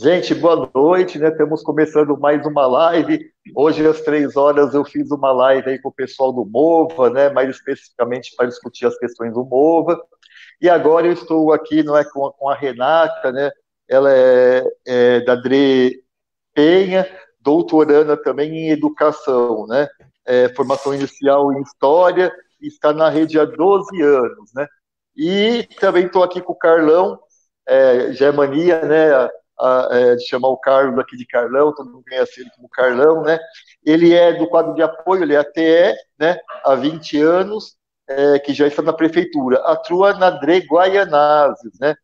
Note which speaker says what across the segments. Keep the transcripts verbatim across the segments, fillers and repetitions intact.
Speaker 1: Gente, boa noite, né? Estamos começando mais uma live. Hoje, às três horas, eu fiz uma live aí com o pessoal do Mova, né? Mais especificamente para discutir as questões do Mova. E agora eu estou aqui, não é, com, com a Renata, né? Ela é, é da Dre Penha, doutoranda também em educação, né? É, formação inicial em história, está na rede há doze anos, né? E também estou aqui com o Carlão, é, já é mania, né? A, a, é, de chamar o Carlos aqui de Carlão, todo mundo conhece ele como Carlão, né? Ele é do quadro de apoio, ele é A T E, né? Há vinte anos, é, que já está na prefeitura. Atua na Dre Guaianazes, né?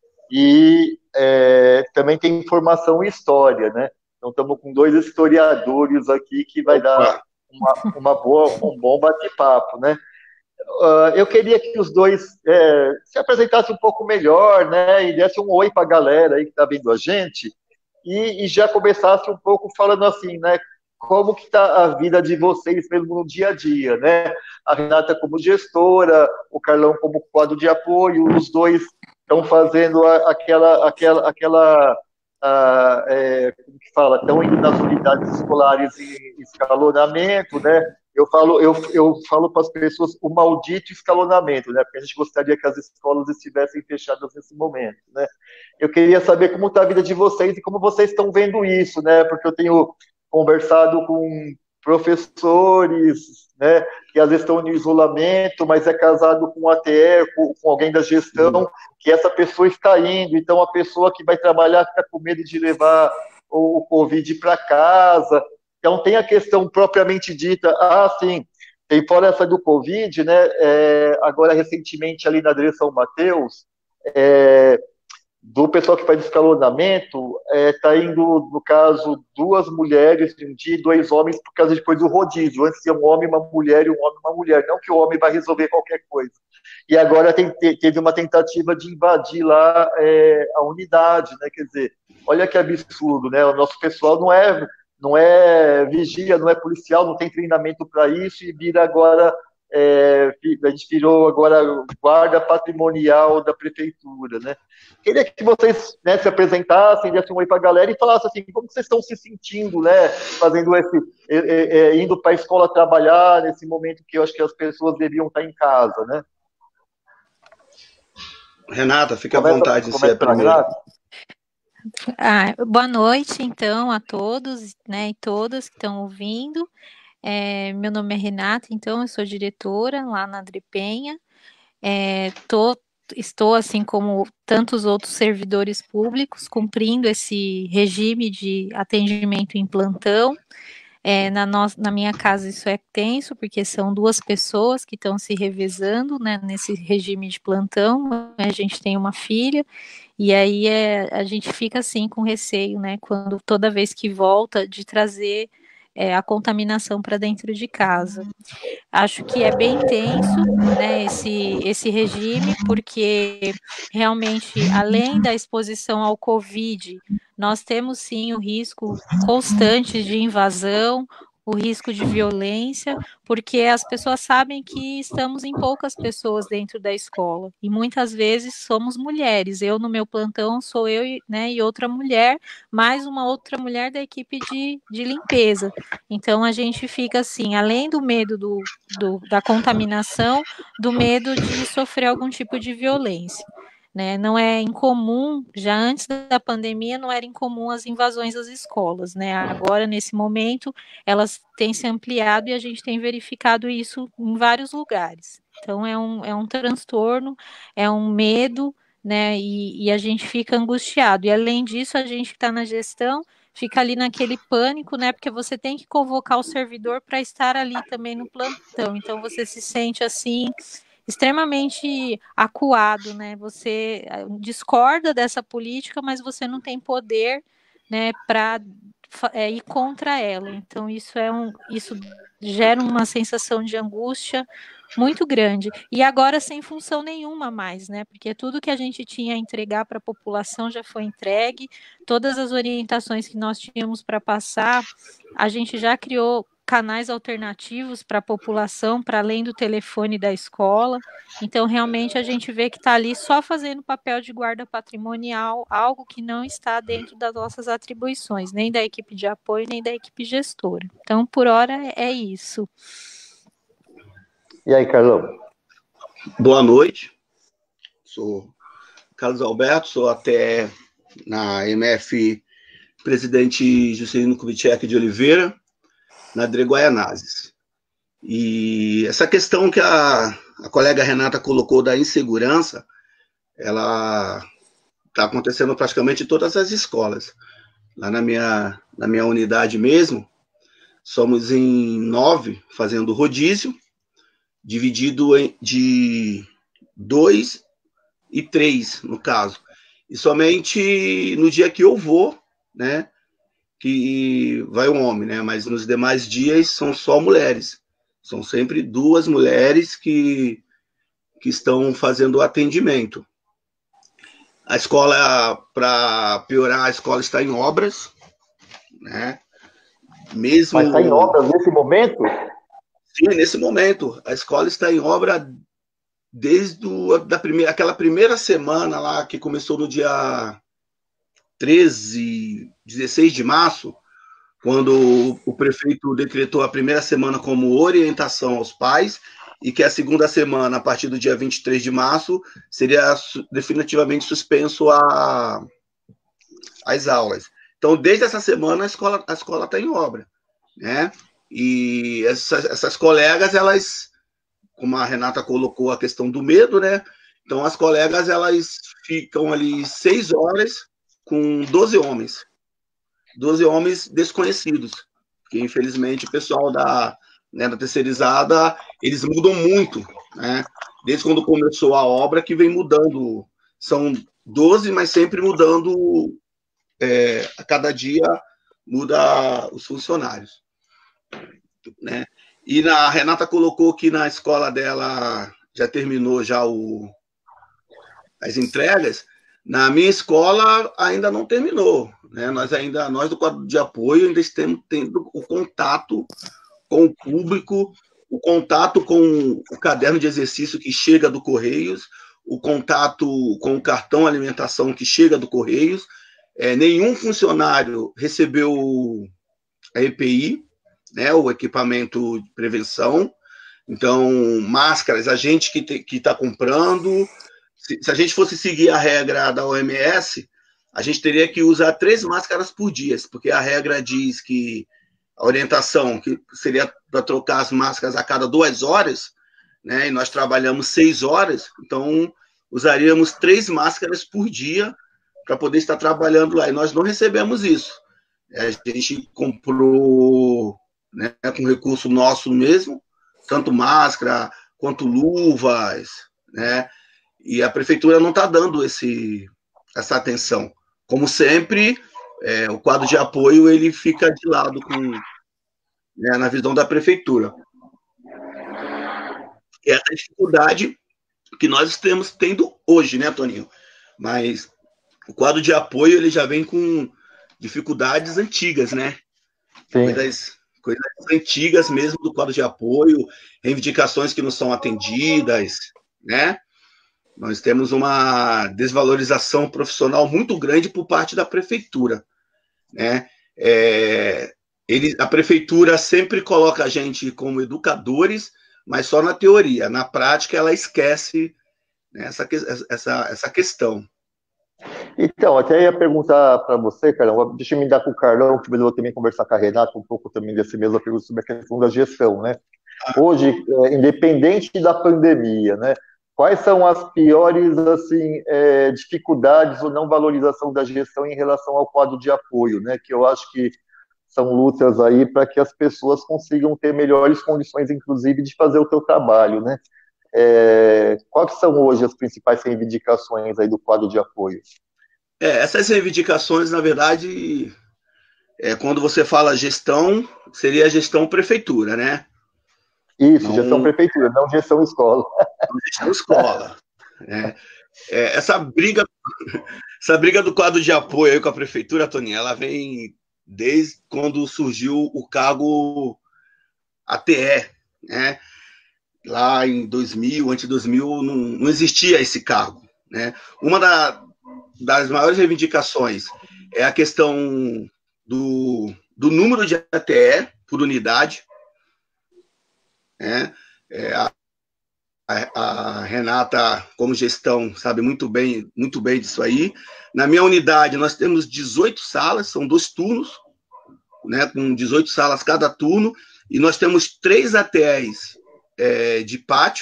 Speaker 1: E é, também tem formação em história, né? Então, estamos com dois historiadores aqui que vai dar
Speaker 2: Opa,
Speaker 1: uma, uma boa, um bom bate-papo, né? Uh, eu queria que os dois é, se apresentassem um pouco melhor, né? E dessem um oi para a galera aí que está vendo a gente e, e já começasse um pouco falando assim, né? Como que está a vida de vocês mesmo no dia a dia, né? A Renata como gestora, o Carlão como quadro de apoio, os dois estão fazendo a, aquela, aquela, aquela a, é, como que fala, estão indo nas unidades escolares em escalonamento, né? Eu falo, eu, eu falo para as pessoas o maldito escalonamento, né? Porque a gente gostaria que as escolas estivessem fechadas nesse momento, né? Eu queria saber como está a vida de vocês e como vocês estão vendo isso, né? Porque eu tenho conversado com professores, né? Que às vezes estão em isolamento, mas é casado com um A T E, com, com alguém da gestão, que essa pessoa está indo. Então, a pessoa que vai trabalhar fica com medo de levar o, o Covid para casa. Então, tem a questão propriamente dita, ah, sim, tem fora essa do Covid, né? É, agora, recentemente, ali na Adre São Mateus, é, do pessoal que faz escalonamento, está é, indo, no caso, duas mulheres de um dia e dois homens, por causa depois do rodízio. Antes ia um homem, uma mulher e um homem, uma mulher. Não que o homem vai resolver qualquer coisa. E agora tem, teve uma tentativa de invadir lá é, a unidade, né? Quer dizer, olha que absurdo, né? O nosso pessoal não é, não é vigia, não é policial, não tem treinamento para isso e vira agora, é, a gente virou agora guarda patrimonial da prefeitura, né? Queria que vocês, né, se apresentassem, dessem um oi para a galera e falassem assim, como vocês estão se sentindo, né? Fazendo esse, é, é, indo para a escola trabalhar nesse momento que eu acho que as pessoas deviam estar em casa, né?
Speaker 2: Renata, fique à
Speaker 1: Começa,
Speaker 2: vontade de ser
Speaker 1: começa
Speaker 2: a
Speaker 1: pela
Speaker 2: primeira.
Speaker 1: Renata.
Speaker 3: Ah, boa noite, então, a todos, né, e todas que estão ouvindo. É, meu nome é Renata, então, eu sou diretora lá na Adripenha. É, tô, estou, assim como tantos outros servidores públicos, cumprindo esse regime de atendimento em plantão. É, na, no, na minha casa isso é tenso, porque são duas pessoas que estão se revezando, né, nesse regime de plantão. A gente tem uma filha, e aí é, a gente fica assim com receio, né, quando toda vez que volta de trazer é, a contaminação para dentro de casa. Acho que é bem tenso, né, esse, esse regime, porque realmente, além da exposição ao Covid, nós temos sim o risco constante de invasão, o risco de violência, porque as pessoas sabem que estamos em poucas pessoas dentro da escola, e muitas vezes somos mulheres. Eu, no meu plantão, sou eu, né, e outra mulher, mais uma outra mulher da equipe de, de limpeza. Então, a gente fica assim, além do medo do, do, da contaminação, do medo de sofrer algum tipo de violência. Né? Não é incomum, já antes da pandemia, não era incomum as invasões às escolas. Né? Agora, nesse momento, elas têm se ampliado e a gente tem verificado isso em vários lugares. Então, é um, é um transtorno, é um medo, né? E, e a gente fica angustiado. E, além disso, a gente que está na gestão fica ali naquele pânico, né? Porque você tem que convocar o servidor para estar ali também no plantão. Então você se sente assim extremamente acuado, né? Você discorda dessa política, mas você não tem poder, né, para é, ir contra ela. Então isso é um, isso gera uma sensação de angústia muito grande. E agora sem função nenhuma mais, né? Porque tudo que a gente tinha a entregar para a população já foi entregue, todas as orientações que nós tínhamos para passar, a gente já criou canais alternativos para a população, para além do telefone da escola. Então, realmente, a gente vê que está ali só fazendo papel de guarda patrimonial, algo que não está dentro das nossas atribuições, nem da equipe de apoio, nem da equipe gestora. Então, por hora, é isso.
Speaker 1: E aí, Carlão?
Speaker 2: Boa noite. Sou Carlos Alberto, sou até na M F presidente Juscelino Kubitschek de Oliveira, na Dre Guaianazes. E essa questão que a, a colega Renata colocou da insegurança, ela está acontecendo praticamente em todas as escolas. Lá na minha, na minha unidade mesmo, somos em nove fazendo rodízio, dividido em, de dois e três, no caso. E somente no dia que eu vou, né, que vai um homem, né, mas nos demais dias são só mulheres. São sempre duas mulheres que, que estão fazendo o atendimento. A escola, para piorar, a escola está em obras, né, mesmo...
Speaker 1: Mas está em obras nesse momento?
Speaker 2: Sim, nesse momento. A escola está em obra desde o, da primeira, aquela primeira semana lá, que começou no dia treze, dezesseis de março, quando o, o prefeito decretou a primeira semana como orientação aos pais, e que a segunda semana, a partir do dia vinte e três de março, seria su, definitivamente suspenso a, as aulas. Então, desde essa semana, a escola a escola está em obra, né? E essas, essas colegas, elas, como a Renata colocou a questão do medo, né? Então, as colegas, elas ficam ali seis horas com doze homens. doze homens desconhecidos. Porque, infelizmente, o pessoal da, né, da terceirizada, eles mudam muito, né? Desde quando começou a obra, que vem mudando. São doze, mas sempre mudando, é, a cada dia muda os funcionários, né? E na, a Renata colocou que na escola dela já terminou já o, as entregas. Na minha escola ainda não terminou, né? Nós ainda, nós do quadro de apoio ainda estamos tendo o contato com o público, o contato com o caderno de exercício que chega do Correios, o contato com o cartão alimentação que chega do Correios. É, nenhum funcionário recebeu a E P I, né, o equipamento de prevenção. Então, máscaras, a gente que está comprando. Se, se a gente fosse seguir a regra da O M S, a gente teria que usar três máscaras por dia, porque a regra diz que a orientação que seria para trocar as máscaras a cada duas horas, né, e nós trabalhamos seis horas, então usaríamos três máscaras por dia para poder estar trabalhando lá. E nós não recebemos isso. A gente comprou, né, com recurso nosso mesmo, tanto máscara quanto luvas, né? E a prefeitura não está dando esse, essa atenção. Como sempre, é, o quadro de apoio ele fica de lado com, né, na visão da prefeitura. É a dificuldade que nós estamos tendo hoje, né, Toninho? Mas o quadro de apoio ele já vem com dificuldades antigas, né? Coisas, coisas antigas mesmo do quadro de apoio, reivindicações que não são atendidas, né? Nós temos uma desvalorização profissional muito grande por parte da prefeitura, né? É, ele, a prefeitura sempre coloca a gente como educadores, mas só na teoria. Na prática, ela esquece, né, essa, essa, essa questão.
Speaker 1: Então, até ia perguntar para você, Carlão, deixa eu me dar com o Carlão, que eu vou também conversar com a Renata um pouco também desse mesmo pergunta sobre a questão da gestão, né? Hoje, é, independente da pandemia, né? Quais são as piores, assim, é, dificuldades ou não valorização da gestão em relação ao quadro de apoio, né? Que eu acho que são lutas aí para que as pessoas consigam ter melhores condições, inclusive, de fazer o seu trabalho, né? É, quais são hoje as principais reivindicações aí do quadro de apoio?
Speaker 2: É, essas reivindicações, na verdade, é, quando você fala gestão, seria a gestão prefeitura, né?
Speaker 1: Isso, não, gestão prefeitura, não gestão escola.
Speaker 2: Não gestão escola. Né? É, essa briga, essa briga do quadro de apoio aí com a prefeitura, Toninha, ela vem desde quando surgiu o cargo A T E, né? Lá em dois mil, antes de dois mil, não, não existia esse cargo, né? Uma da, das maiores reivindicações é a questão do, do número de A T E por unidade, né? É, a, a, a Renata, como gestão, sabe muito bem, muito bem disso aí. Na minha unidade, nós temos dezoito salas, são dois turnos, né, com dezoito salas cada turno, e nós temos três A T Es é, de pátio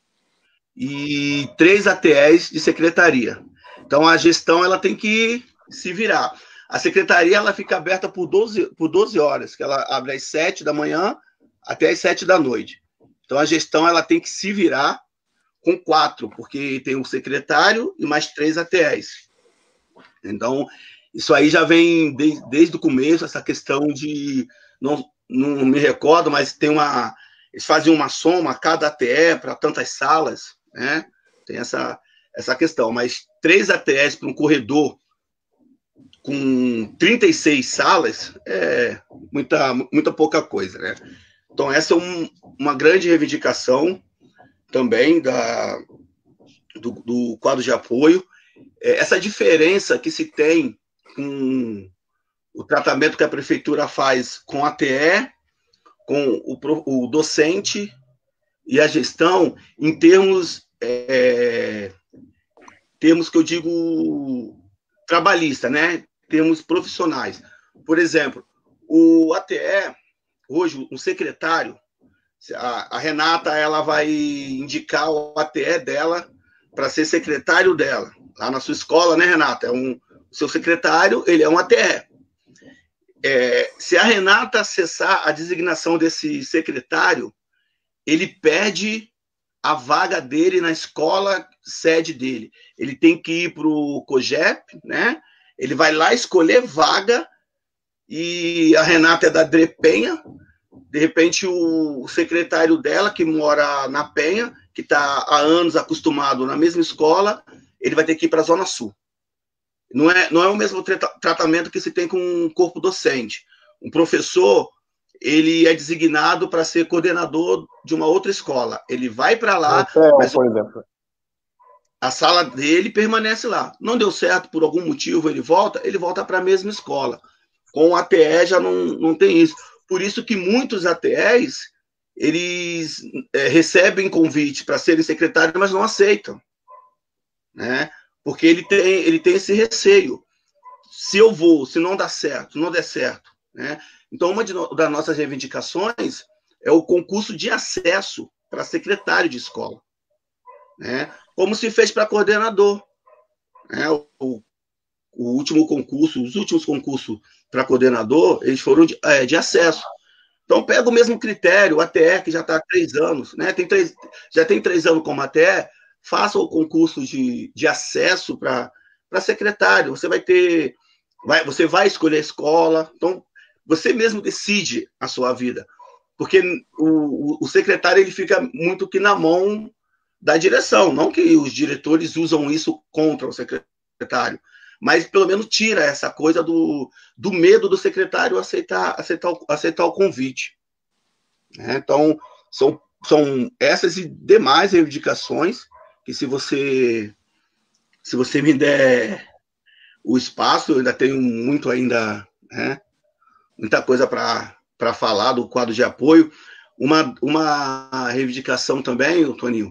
Speaker 2: e três A T Es de secretaria. Então, a gestão ela tem que se virar. A secretaria ela fica aberta por doze, por doze horas, que ela abre às sete da manhã até às sete da noite. Então, a gestão ela tem que se virar com quatro, porque tem um secretário e mais três A T Es. Então, isso aí já vem desde, desde o começo, essa questão de... Não, não me recordo, mas tem uma... Eles fazem uma soma a cada A T E para tantas salas, né? Tem essa, essa questão. Mas três A T Es para um corredor com trinta e seis salas é muita, muita pouca coisa, né? Então, essa é um, uma grande reivindicação também da, do, do quadro de apoio. É, essa diferença que se tem com o tratamento que a prefeitura faz com a A T E, com o, o docente e a gestão, em termos, é, termos que eu digo trabalhista, né? Termos profissionais. Por exemplo, o A T E, hoje, o secretário, a, a Renata, ela vai indicar o A T E dela para ser secretário dela, lá na sua escola, né, Renata? É um, o seu secretário, ele é um A T E. É, se a Renata acessar a designação desse secretário, ele perde a vaga dele na escola sede dele. Ele tem que ir para o COGEP, né? Ele vai lá escolher vaga, e a Renata é da Dre Penha. De repente, o secretário dela, que mora na Penha, que está há anos acostumado na mesma escola, ele vai ter que ir para a Zona Sul. Não é, não é o mesmo tra tratamento que se tem com um corpo docente. Um professor, ele é designado para ser coordenador de uma outra escola. Ele vai para lá,
Speaker 1: Hotel,
Speaker 2: mas
Speaker 1: por exemplo.
Speaker 2: A sala dele permanece lá. Não deu certo, por algum motivo ele volta, ele volta para a mesma escola. Com o A T E já não, não tem isso. Por isso que muitos A T Es, eles é, recebem convite para serem secretários, mas não aceitam, né? Porque ele tem, ele tem esse receio. Se eu vou, se não dá certo, não der certo, né? Então, uma de no, das nossas reivindicações é o concurso de acesso para secretário de escola, né? Como se fez para coordenador, né? O, o, o último concurso, os últimos concursos para coordenador, eles foram de, é, de acesso. Então, pega o mesmo critério, o A T E, que já está há três anos, né? Tem três, já tem três anos como A T E, faça o concurso de, de acesso para secretário. Você vai ter, vai, você vai escolher a escola, então você mesmo decide a sua vida, porque o, o secretário ele fica muito que na mão da direção, não que os diretores usam isso contra o secretário, mas pelo menos tira essa coisa do, do medo do secretário aceitar, aceitar, aceitar o convite. Né? Então, são, são essas e demais reivindicações que se você, se você me der o espaço, eu ainda tenho muito ainda, né? Muita coisa para falar do quadro de apoio. Uma, uma reivindicação também, Toninho,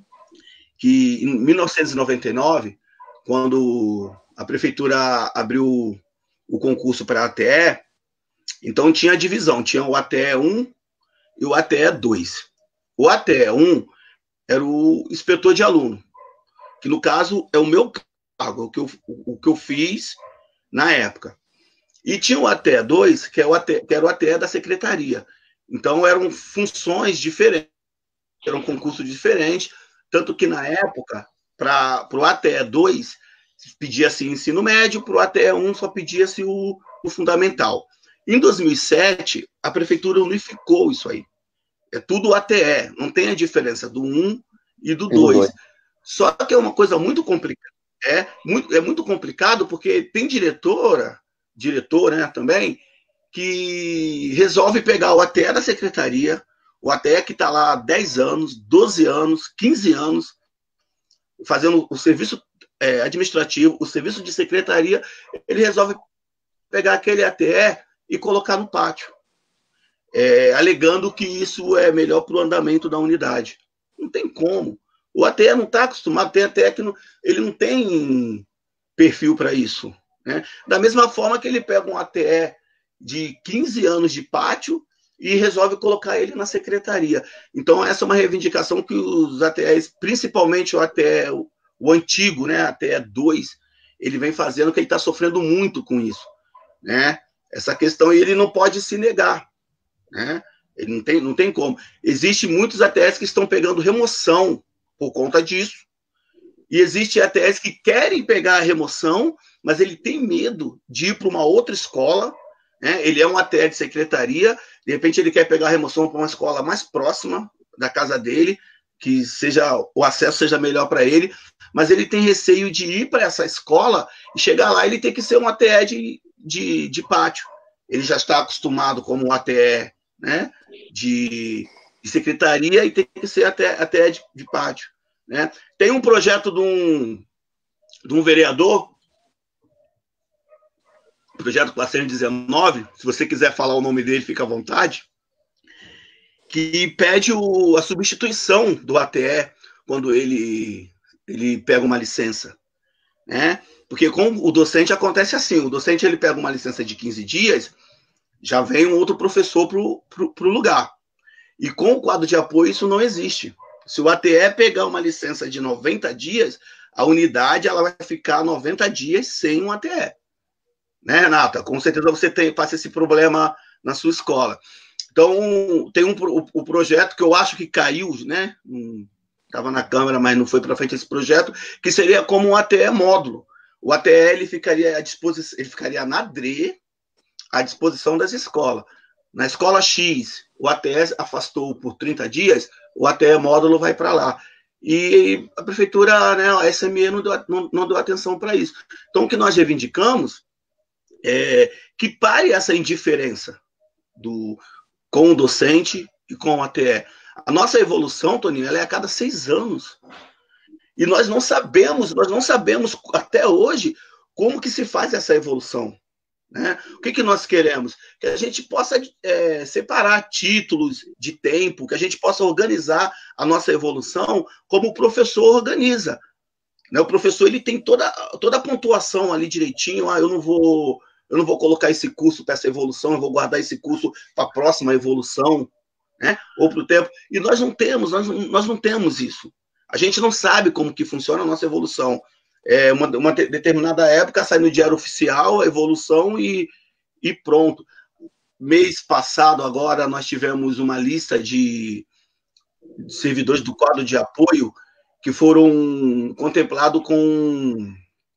Speaker 2: que em mil novecentos e noventa e nove, quando a prefeitura abriu o concurso para a A T E, então tinha a divisão, tinha o A T E um e o A T E dois. O A T E um era o inspetor de aluno, que no caso é o meu cargo, o que eu, o que eu fiz na época. E tinha o A T E dois, que, é o A T E, que era o A T E da secretaria. Então eram funções diferentes, eram concursos diferentes, tanto que na época, para o A T E dois, pedia-se ensino médio, para o A T E um só pedia-se o, o fundamental. Em dois mil e sete, a prefeitura unificou isso aí. É tudo A T E, não tem a diferença do um e do dois. Só que é uma coisa muito complicada. É muito, é muito complicado porque tem diretora, diretor, né, também, que resolve pegar o A T E da secretaria, O A T E que está lá há dez anos, doze anos, quinze anos, fazendo o serviço é, administrativo, o serviço de secretaria, ele resolve pegar aquele A T E e colocar no pátio, é, alegando que isso é melhor para o andamento da unidade. Não tem como. O A T E não está acostumado, tem A T E que não, ele não tem perfil para isso. Né? Da mesma forma que ele pega um A T E de quinze anos de pátio e resolve colocar ele na secretaria. Então, essa é uma reivindicação que os A T Es, principalmente o A T E, o, o antigo, né, A T E dois, ele vem fazendo, que ele está sofrendo muito com isso. Né? Essa questão, e ele não pode se negar. Né? Ele não tem, não tem como. Existem muitos A T Es que estão pegando remoção por conta disso. E existe A T Es que querem pegar a remoção, mas ele tem medo de ir para uma outra escola. Né? Ele é um A T E de secretaria, de repente ele quer pegar a remoção para uma escola mais próxima da casa dele, que seja o acesso seja melhor para ele, mas ele tem receio de ir para essa escola e chegar lá ele tem que ser um A T E de, de, de pátio. Ele já está acostumado como um A T E, né, de, de secretaria e tem que ser A T E de, de pátio. Né? Tem um projeto de um, de um vereador, projeto quatrocentos e dezenove, se você quiser falar o nome dele, fica à vontade, que pede o, a substituição do A T E quando ele, ele pega uma licença. Né? Porque com o docente acontece assim, o docente ele pega uma licença de quinze dias, já vem um outro professor para o lugar. E com o quadro de apoio isso não existe. Se o A T E pegar uma licença de noventa dias, a unidade ela vai ficar noventa dias sem um A T E. Né, Renata? Com certeza você tem, passa esse problema na sua escola. Então, tem um, o, o projeto que eu acho que caiu, né? Estava na Câmara, mas não foi para frente esse projeto, que seria como um A T E módulo. O A T E ele ficaria à disposição, ele ficaria na D R E, à disposição das escolas. Na escola X, o A T E afastou por trinta dias, o A T E módulo vai para lá. E a prefeitura, né, a S M E não deu, não, não deu atenção para isso. Então, o que nós reivindicamos é que pare essa indiferença do, com o docente e com o A T E. A nossa evolução, Toninho, ela é a cada seis anos. E nós não sabemos, nós não sabemos até hoje como que se faz essa evolução. Né? O que, que nós queremos? Que a gente possa é, separar títulos de tempo, que a gente possa organizar a nossa evolução como o professor organiza. Né? O professor ele tem toda, toda a pontuação ali direitinho. Ah, eu não vou, eu não vou colocar esse curso para essa evolução, eu vou guardar esse curso para a próxima evolução, né? Ou para o tempo. E nós não temos, nós, nós não temos isso. A gente não sabe como que funciona a nossa evolução. É, uma, uma determinada época sai no diário oficial a evolução e, e pronto. Mês passado, agora, nós tivemos uma lista de servidores do quadro de apoio que foram contemplados com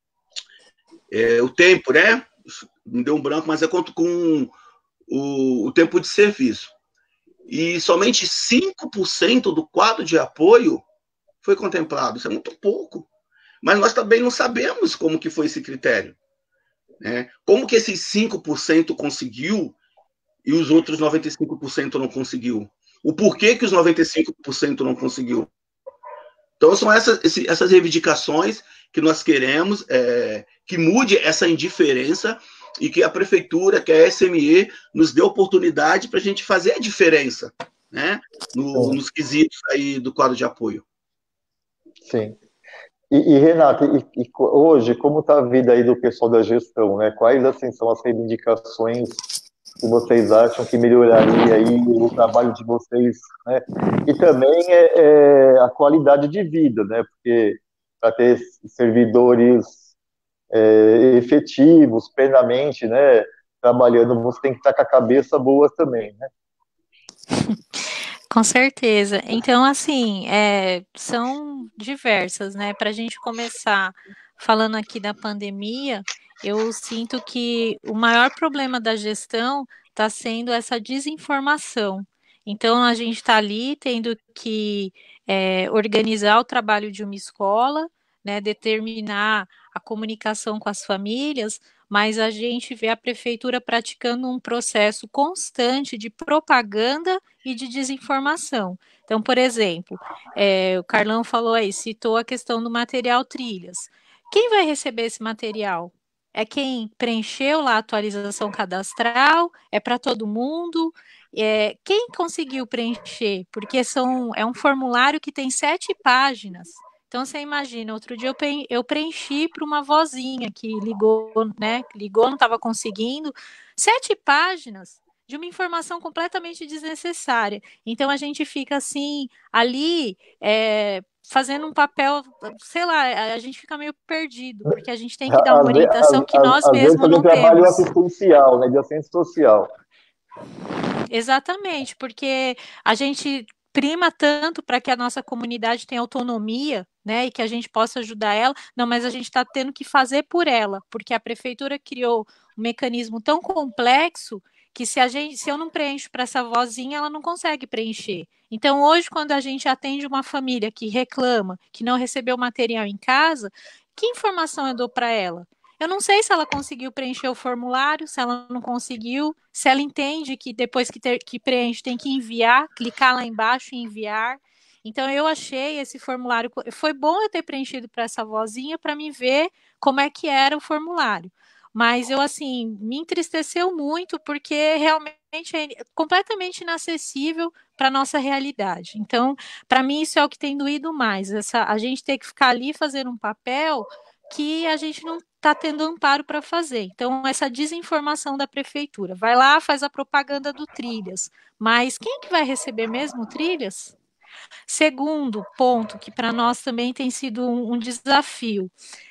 Speaker 2: é, o tempo, né? Me deu um branco, mas é quanto com o, o tempo de serviço. E somente cinco por cento do quadro de apoio foi contemplado. Isso é muito pouco. Mas nós também não sabemos como que foi esse critério. Né? Como que esses cinco por cento conseguiu e os outros noventa e cinco por cento não conseguiu? O porquê que os noventa e cinco por cento não conseguiu? Então, são essas, essas reivindicações que nós queremos, é, que mude essa indiferença e que a prefeitura, que a S M E, nos dê oportunidade para a gente fazer a diferença, né? No, nos quesitos aí do quadro de apoio.
Speaker 1: Sim. E, e Renato, e, e hoje, como está a vida aí do pessoal da gestão, né? Quais, assim, são as reivindicações que vocês acham que melhoraria aí o trabalho de vocês, né? E também é, é a qualidade de vida, né? Porque para ter servidores é, efetivos, plenamente, né? Trabalhando, você tem que estar com a cabeça boa também, né?
Speaker 3: Com certeza. Então, assim, é, são diversas, né? Para a gente começar falando aqui da pandemia, eu sinto que o maior problema da gestão está sendo essa desinformação. Então, a gente está ali tendo que é, organizar o trabalho de uma escola, né, determinar a comunicação com as famílias, mas a gente vê a prefeitura praticando um processo constante de propaganda e de desinformação. Então, por exemplo, é, o Carlão falou aí, citou a questão do material trilhas. Quem vai receber esse material? É quem preencheu lá a atualização cadastral? É para todo mundo? É, quem conseguiu preencher? Porque são, é um formulário que tem sete páginas. Então, você imagina, outro dia eu, eu preenchi para uma vozinha que ligou, né? Ligou, não estava conseguindo. Sete páginas de uma informação completamente desnecessária. Então, a gente fica assim, ali, é, fazendo um papel, sei lá, a gente fica meio perdido, porque a gente tem que dar uma
Speaker 1: Às, ve-
Speaker 3: orientação
Speaker 1: às-
Speaker 3: que
Speaker 1: às-
Speaker 3: nós
Speaker 1: às vezes
Speaker 3: mesmos
Speaker 1: fazer um
Speaker 3: não
Speaker 1: trabalho
Speaker 3: temos.
Speaker 1: assistencial, né, de assistência social.
Speaker 3: Exatamente, porque a gente prima tanto para que a nossa comunidade tenha autonomia, né, e que a gente possa ajudar ela, não, mas a gente está tendo que fazer por ela, porque a prefeitura criou um mecanismo tão complexo que se a gente, se eu não preencho para essa vozinha, ela não consegue preencher. Então, hoje, quando a gente atende uma família que reclama que não recebeu material em casa, que informação eu dou para ela? Eu não sei se ela conseguiu preencher o formulário, se ela não conseguiu, se ela entende que depois que, ter, que preenche tem que enviar, clicar lá embaixo e enviar. Então eu achei esse formulário, foi bom eu ter preenchido para essa vozinha para me ver como é que era o formulário. Mas eu assim, me entristeceu muito porque realmente é completamente inacessível para a nossa realidade. Então, para mim isso é o que tem doído mais, essa, a gente ter que ficar ali fazendo um papel que a gente não está tendo amparo para fazer. Então, essa desinformação da prefeitura. Vai lá, faz a propaganda do Trilhas. Mas quem que vai receber mesmo o Trilhas? Segundo ponto, que para nós também tem sido um, um desafio.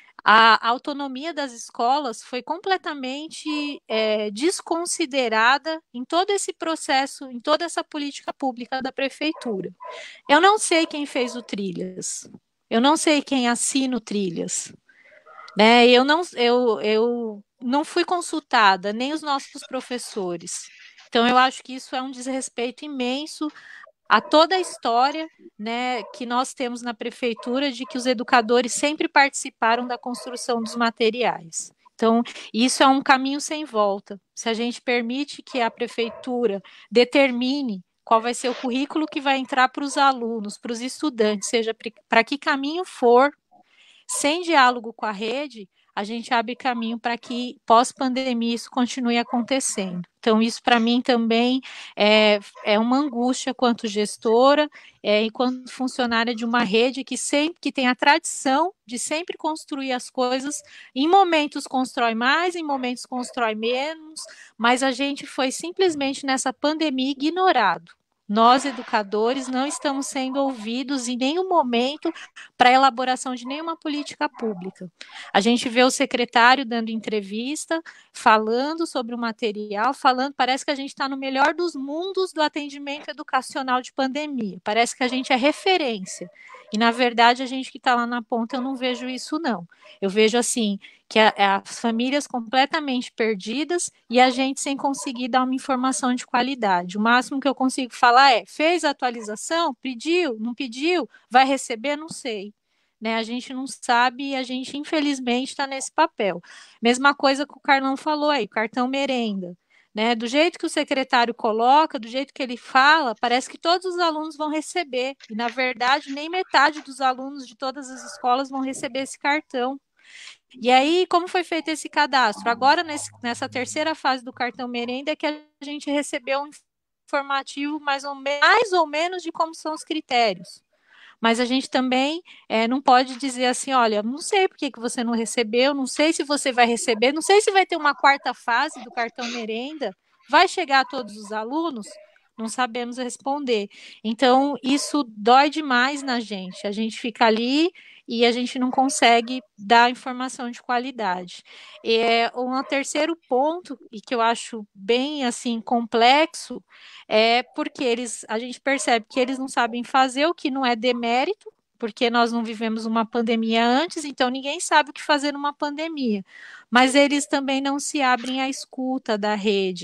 Speaker 3: A autonomia das escolas foi completamente é, desconsiderada em todo esse processo, em toda essa política pública da prefeitura. Eu não sei quem fez o Trilhas, eu não sei quem assina o Trilhas, né? Eu não, eu, eu não fui consultada, nem os nossos professores. Então, eu acho que isso é um desrespeito imenso a toda a história, né, que nós temos na prefeitura de que os educadores sempre participaram da construção dos materiais. Então, isso é um caminho sem volta. Se a gente permite que a prefeitura determine qual vai ser o currículo que vai entrar para os alunos, para os estudantes, seja para que caminho for, sem diálogo com a rede, a gente abre caminho para que pós-pandemia isso continue acontecendo. Então, isso para mim também é, é uma angústia quanto gestora é, e quanto funcionária de uma rede que sempre que tem a tradição de sempre construir as coisas, em momentos constrói mais, em momentos constrói menos, mas a gente foi simplesmente nessa pandemia ignorado. Nós, educadores, não estamos sendo ouvidos em nenhum momento para a elaboração de nenhuma política pública. A gente vê o secretário dando entrevista, falando sobre o material, falando, parece que a gente está no melhor dos mundos do atendimento educacional de pandemia. Parece que a gente é referência. E, na verdade, a gente que está lá na ponta, eu não vejo isso, não. Eu vejo, assim, que a, as famílias completamente perdidas e a gente sem conseguir dar uma informação de qualidade. O máximo que eu consigo falar é, fez a atualização? Pediu? Não pediu? Vai receber? Não sei. Né? A gente não sabe e a gente, infelizmente, está nesse papel. Mesma coisa que o Carlão falou aí, cartão merenda. Né? Do jeito que o secretário coloca, do jeito que ele fala, parece que todos os alunos vão receber. E, na verdade, nem metade dos alunos de todas as escolas vão receber esse cartão. E aí, como foi feito esse cadastro? Agora, nesse, nessa terceira fase do cartão merenda, é que a gente recebeu um informativo mais ou, mais ou menos de como são os critérios. Mas a gente também é, não pode dizer assim, olha, não sei por que, que você não recebeu, não sei se você vai receber, não sei se vai ter uma quarta fase do cartão merenda, vai chegar a todos os alunos? Não sabemos responder. Então, isso dói demais na gente. A gente fica ali e a gente não consegue dar informação de qualidade. É, um terceiro ponto, e que eu acho bem assim complexo, é porque eles, a gente percebe que eles não sabem fazer, o que não é demérito, porque nós não vivemos uma pandemia antes, então ninguém sabe o que fazer numa pandemia. Mas eles também não se abrem à escuta da rede,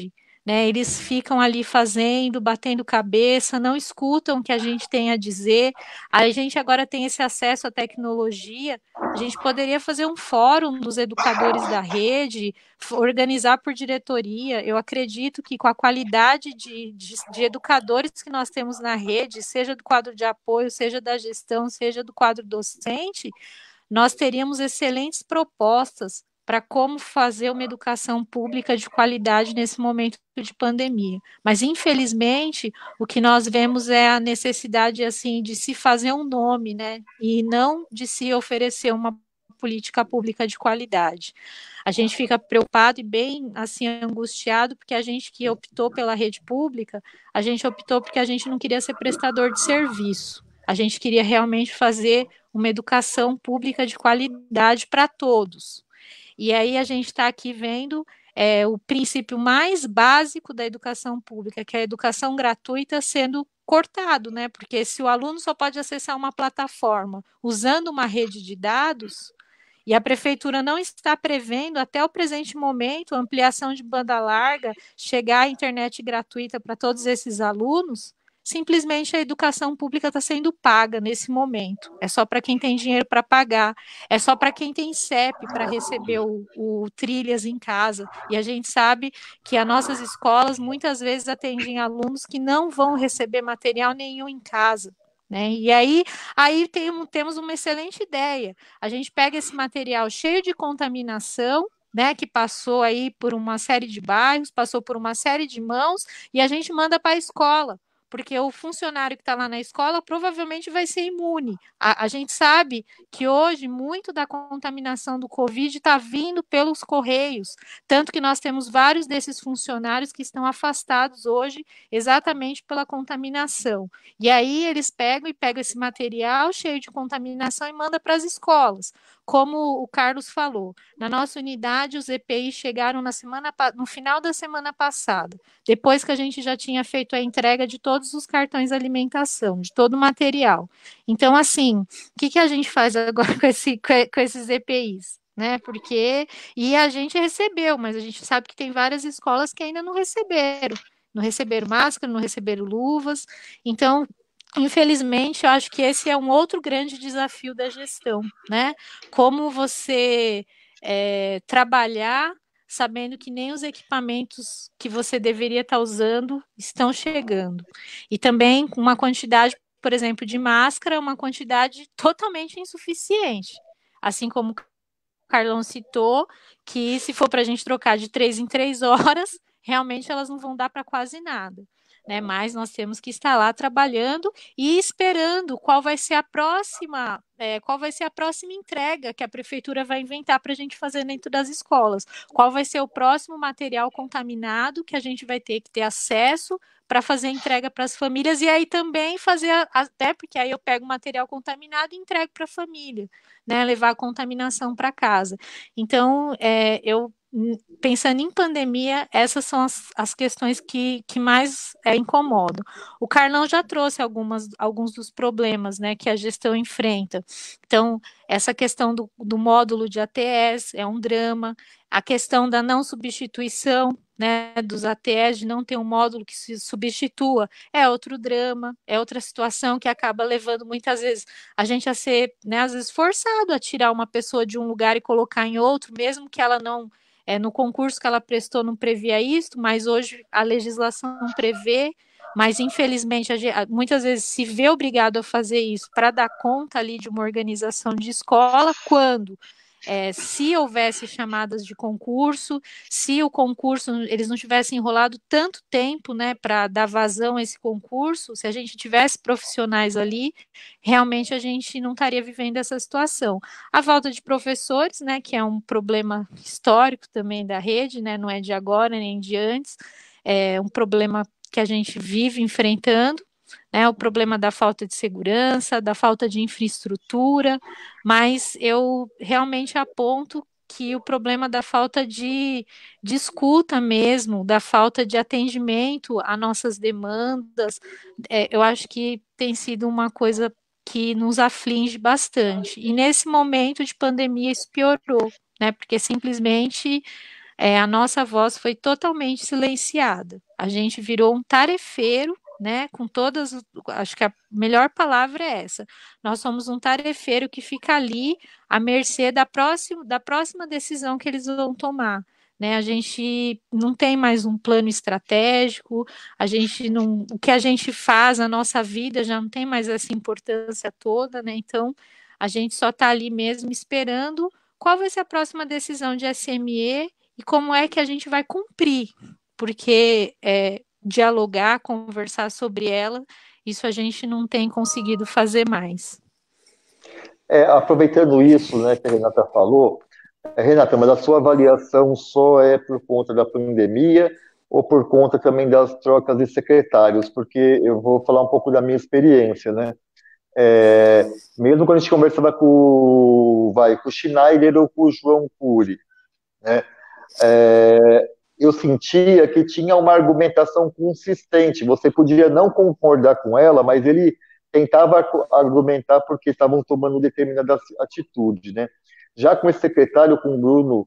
Speaker 3: né? Eles ficam ali fazendo, batendo cabeça, não escutam o que a gente tem a dizer. A gente agora tem esse acesso à tecnologia, a gente poderia fazer um fórum dos educadores da rede, organizar por diretoria. Eu acredito que com a qualidade de, de, de educadores que nós temos na rede, seja do quadro de apoio, seja da gestão, seja do quadro docente, nós teríamos excelentes propostas para como fazer uma educação pública de qualidade nesse momento de pandemia. Mas, infelizmente, o que nós vemos é a necessidade assim de se fazer um nome, né? E não de se oferecer uma política pública de qualidade. A gente fica preocupado e bem assim angustiado porque a gente que optou pela rede pública, a gente optou porque a gente não queria ser prestador de serviço. A gente queria realmente fazer uma educação pública de qualidade para todos. E aí a gente está aqui vendo é, o princípio mais básico da educação pública, que é a educação gratuita, sendo cortado, né? Porque se o aluno só pode acessar uma plataforma usando uma rede de dados, e a prefeitura não está prevendo, até o presente momento, ampliação de banda larga, chegar à internet gratuita para todos esses alunos, simplesmente a educação pública está sendo paga nesse momento. É só para quem tem dinheiro para pagar, é só para quem tem C E P para receber o, o trilhas em casa. E a gente sabe que as nossas escolas muitas vezes atendem alunos que não vão receber material nenhum em casa. Né? E aí, aí tem, temos uma excelente ideia. A gente pega esse material cheio de contaminação, né, que passou aí por uma série de bairros, passou por uma série de mãos, e a gente manda para a escola, porque o funcionário que está lá na escola provavelmente vai ser imune. A, a gente sabe que hoje muito da contaminação do Covid está vindo pelos correios, tanto que nós temos vários desses funcionários que estão afastados hoje exatamente pela contaminação. E aí eles pegam e pegam esse material cheio de contaminação e mandam para as escolas. Como o Carlos falou, na nossa unidade os E P Is chegaram na semana, no final da semana passada, depois que a gente já tinha feito a entrega de todos os cartões de alimentação, de todo o material. Então, assim, o que, que a gente faz agora com, esse, com esses E P Is? Né? Porque, e a gente recebeu, mas a gente sabe que tem várias escolas que ainda não receberam. Não receberam máscara, não receberam luvas. Então, infelizmente, eu acho que esse é um outro grande desafio da gestão, né? Como você é, trabalhar sabendo que nem os equipamentos que você deveria estar usando estão chegando. E também uma quantidade, por exemplo, de máscara, uma quantidade totalmente insuficiente. Assim como o Carlão citou, que se for para a gente trocar de três em três horas, realmente elas não vão dar para quase nada. Né? Mas nós temos que estar lá trabalhando e esperando qual vai ser a próxima, é, qual vai ser a próxima entrega que a prefeitura vai inventar para a gente fazer dentro das escolas. Qual vai ser o próximo material contaminado que a gente vai ter que ter acesso para fazer entrega para as famílias e aí também fazer, até porque aí eu pego o material contaminado e entrego para a família, né? Levar a contaminação para casa. Então, é, eu pensando em pandemia, essas são as, as questões que, que mais é, incomodam. O Carlão já trouxe algumas, alguns dos problemas, né, que a gestão enfrenta. Então, essa questão do, do módulo de A T S é um drama, a questão da não substituição, né, dos A T S, de não ter um módulo que se substitua, é outro drama, é outra situação que acaba levando muitas vezes a gente a ser, né, às vezes forçado a tirar uma pessoa de um lugar e colocar em outro, mesmo que ela não É, no concurso que ela prestou não previa isso, mas hoje a legislação não prevê, mas infelizmente a gente, muitas vezes se vê obrigado a fazer isso para dar conta ali de uma organização de escola, quando é, se houvesse chamadas de concurso, se o concurso, eles não tivessem enrolado tanto tempo, né, para dar vazão a esse concurso, se a gente tivesse profissionais ali, realmente a gente não estaria vivendo essa situação. A falta de professores, né, que é um problema histórico também da rede, né, não é de agora nem de antes, é um problema que a gente vive enfrentando, né, o problema da falta de segurança, da falta de infraestrutura, mas eu realmente aponto que o problema da falta de, de escuta mesmo, da falta de atendimento a nossas demandas, é, eu acho que tem sido uma coisa que nos aflige bastante. E nesse momento de pandemia isso piorou, né? Porque simplesmente é, a nossa voz foi totalmente silenciada. A gente virou um tarefeiro, né, com todas, acho que a melhor palavra é essa. Nós somos um tarefeiro que fica ali à mercê da próxima, da próxima decisão que eles vão tomar. Né, a gente não tem mais um plano estratégico, a gente não, o que a gente faz, a nossa vida já não tem mais essa importância toda, né? Então a gente só está ali mesmo esperando qual vai ser a próxima decisão de S M E e como é que a gente vai cumprir, porque é, dialogar, conversar sobre ela, isso a gente não tem conseguido fazer mais.
Speaker 1: É, aproveitando isso, né, que a Renata falou, Renata, mas a sua avaliação só é por conta da pandemia ou por conta também das trocas de secretários? Porque eu vou falar um pouco da minha experiência, né? É, mesmo quando a gente conversava com, vai, com o Schneider ou com o João Cury, né? É, eu sentia que tinha uma argumentação consistente. Você podia não concordar com ela, mas ele tentava argumentar porque estavam tomando determinada atitude, né? Já com esse secretário, com o Bruno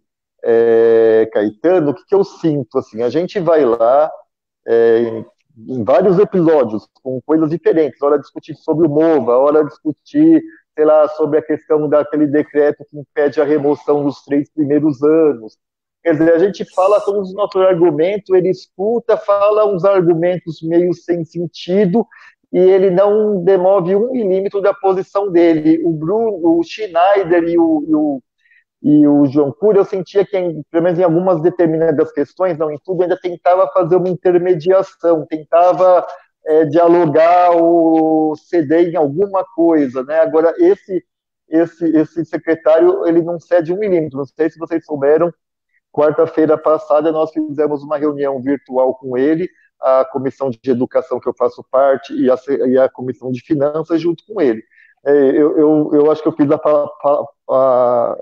Speaker 1: é, Caetano, o que, que eu sinto? Assim, a gente vai lá é, em, em vários episódios, com coisas diferentes, hora discutir sobre o MOVA, hora discutir, sei lá, sobre a questão daquele decreto que impede a remoção dos três primeiros anos. Quer dizer, a gente fala todos os nossos argumentos, ele escuta, fala uns argumentos meio sem sentido, e ele não demove um milímetro da posição dele. O Bruno, o Schneider e o, e o, e o João Cury, eu sentia que, em, pelo menos em algumas determinadas questões, não em tudo, ainda tentava fazer uma intermediação, tentava é, dialogar ou ceder em alguma coisa, né? Agora, esse, esse, esse secretário, ele não cede um milímetro. Não sei se vocês souberam, quarta-feira passada nós fizemos uma reunião virtual com ele, a comissão de educação que eu faço parte e a, e a comissão de finanças junto com ele. É, eu, eu, eu acho que eu fiz a, a, a,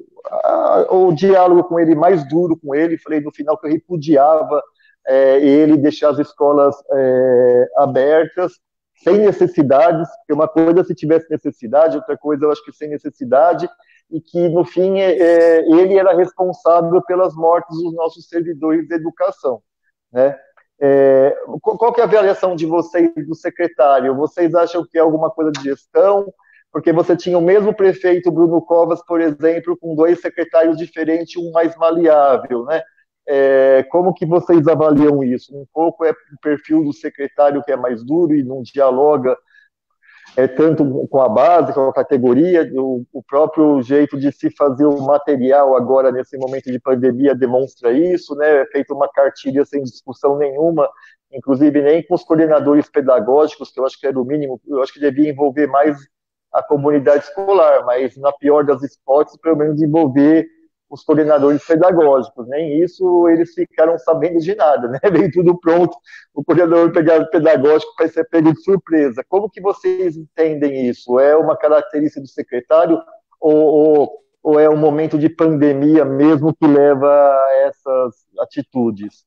Speaker 1: a, o diálogo com ele mais duro com ele, falei no final que eu repudiava é, ele deixar as escolas é, abertas, sem necessidades, porque uma coisa se tivesse necessidade, outra coisa eu acho que sem necessidade, e que, no fim, é, ele era responsável pelas mortes dos nossos servidores de educação, né? É, qual que é a avaliação de vocês do secretário? Vocês acham que é alguma coisa de gestão? Porque você tinha o mesmo prefeito, Bruno Covas, por exemplo, com dois secretários diferentes, um mais maleável, né? É, como que vocês avaliam isso? Um pouco é o perfil do secretário que é mais duro e não dialoga é, tanto com a base, com a categoria, o, o próprio jeito de se fazer o material agora, nesse momento de pandemia, demonstra isso, né? É feita uma cartilha sem discussão nenhuma, inclusive nem com os coordenadores pedagógicos, que eu acho que era o mínimo, eu acho que devia envolver mais a comunidade escolar, mas na pior das hipóteses, pelo menos envolver os coordenadores pedagógicos. Nem isso eles ficaram sabendo de nada, né? Veio tudo pronto, o coordenador pedagógico vai ser pego de surpresa. Como que vocês entendem isso? É uma característica do secretário ou, ou, ou é um momento de pandemia mesmo que leva a essas atitudes?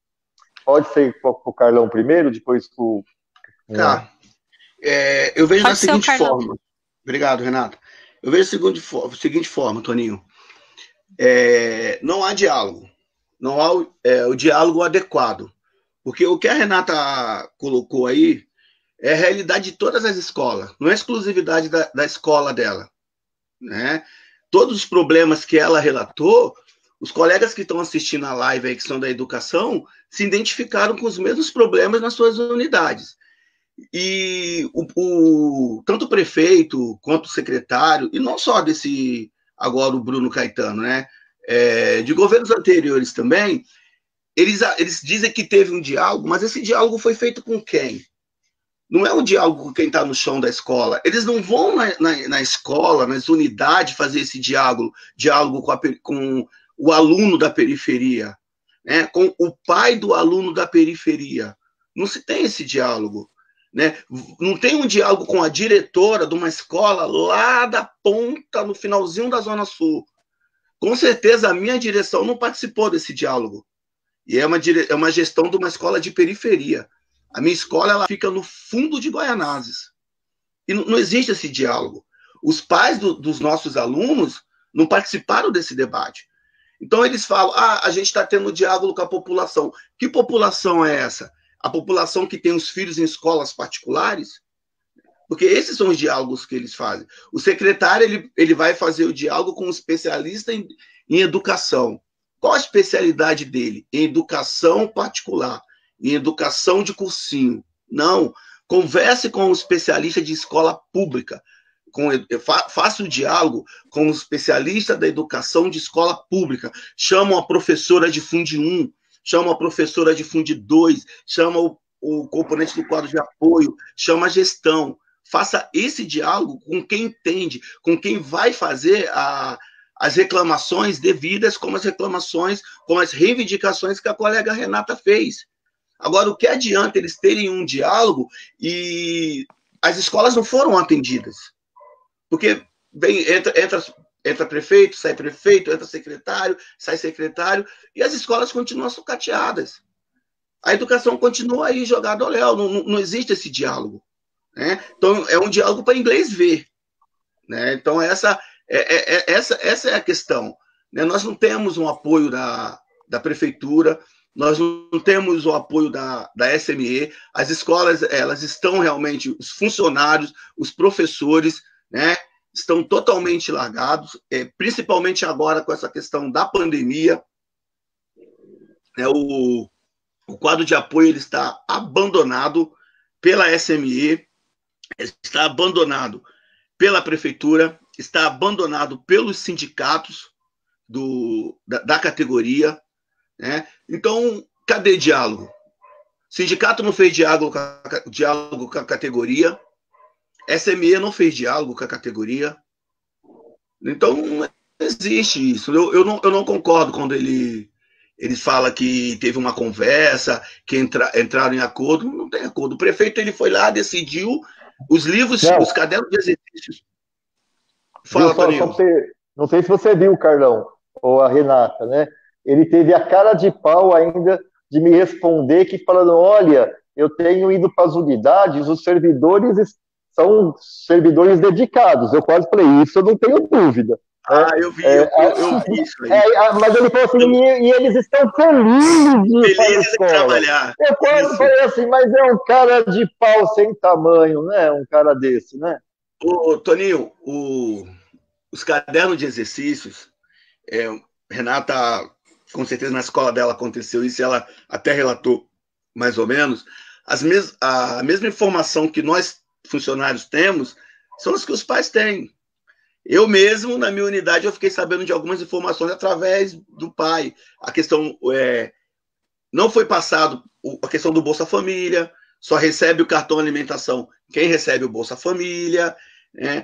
Speaker 1: Pode ser com o Carlão primeiro, depois com...
Speaker 2: Tá. É, eu vejo
Speaker 3: Pode
Speaker 2: da seguinte
Speaker 3: ser o Carlão.
Speaker 2: forma. Obrigado, Renato. Eu vejo da seguinte, seguinte forma, Toninho. É, não há diálogo, não há é, o diálogo adequado, porque o que a Renata colocou aí é a realidade de todas as escolas, não é exclusividade da, da escola dela, né? Todos os problemas que ela relatou, os colegas que estão assistindo a live aí, que são da educação, se identificaram com os mesmos problemas nas suas unidades. E o, o, tanto o prefeito quanto o secretário, e não só desse... agora o Bruno Caetano, né? É, de governos anteriores também, eles, eles dizem que teve um diálogo, mas esse diálogo foi feito com quem? Não é um diálogo com quem está no chão da escola. Eles não vão na, na, na escola, nas unidades, fazer esse diálogo, diálogo com, a, com o aluno da periferia, né? Com o pai do aluno da periferia. Não se tem esse diálogo. Né? Não tem um diálogo com a diretora de uma escola lá da ponta, no finalzinho da Zona Sul. Com certeza a minha direção não participou desse diálogo. E é uma, dire... é uma gestão de uma escola de periferia. A minha escola ela fica no fundo de Guaianazes. E não, não existe esse diálogo. Os pais do, dos nossos alunos não participaram desse debate. Então eles falam, ah, a gente está tendo diálogo com a população. Que população é essa? A população que tem os filhos em escolas particulares? Porque esses são os diálogos que eles fazem. O secretário ele, ele vai fazer o diálogo com um especialista em, em educação. Qual a especialidade dele? Em educação particular, em educação de cursinho. Não. Converse com um especialista de escola pública. Com, fa, faça o diálogo com um especialista da educação de escola pública. Chama uma professora de Fundi um, chama a professora de Fundi dois, chama o, o componente do quadro de apoio, chama a gestão. Faça esse diálogo com quem entende, com quem vai fazer a, as reclamações devidas, como as reclamações, como as reivindicações que a colega Renata fez. Agora, o que adianta eles terem um diálogo e as escolas não foram atendidas? Porque vem, entra, entra, entra prefeito, sai prefeito, entra secretário, sai secretário, e as escolas continuam sucateadas. A educação continua aí jogada ao léu, não, não existe esse diálogo. Né? Então, é um diálogo para inglês ver. Né? Então, essa é, é, essa, essa é a questão. Né? Nós não temos um apoio da, da prefeitura, nós não temos o apoio da, da S M E, as escolas elas estão realmente, os funcionários, os professores, né, estão totalmente largados, é, principalmente agora com essa questão da pandemia. É, o, o quadro de apoio ele está abandonado pela S M E, está abandonado pela prefeitura, está abandonado pelos sindicatos do, da, da categoria. Né? Então, cadê diálogo? O sindicato não fez diálogo com, a, diálogo com a categoria, S M E não fez diálogo com a categoria. Então, não existe isso. Eu, eu, não, eu não concordo quando ele, ele fala que teve uma conversa, que entra, entraram em acordo. Não tem acordo. O prefeito ele foi lá, decidiu os livros, não. Os cadernos de exercícios. Fala,
Speaker 1: só, só você, não sei se você viu, Carlão, ou a Renata, né? Ele teve a cara de pau ainda de me responder que falando, olha, eu tenho ido para as unidades, os servidores são servidores dedicados. Eu quase falei, isso eu não tenho dúvida.
Speaker 2: Ah, né? eu vi, é, eu, eu vi isso aí.
Speaker 1: É, mas ele falou assim, e, e eles estão felizes de ir para a escola.
Speaker 2: Trabalhar.
Speaker 1: Eu quase isso. falei assim, mas é um cara de pau sem tamanho, né? Um cara desse, né?
Speaker 2: Ô, ô, Toninho, o, os cadernos de exercícios, é, Renata... com certeza na escola dela aconteceu isso, e ela até relatou mais ou menos, as mes a mesma informação que nós, funcionários, temos, são as que os pais têm. Eu mesmo, na minha unidade, eu fiquei sabendo de algumas informações através do pai. A questão, é, não foi passado a questão do Bolsa Família, só recebe o cartão alimentação quem recebe o Bolsa Família, né?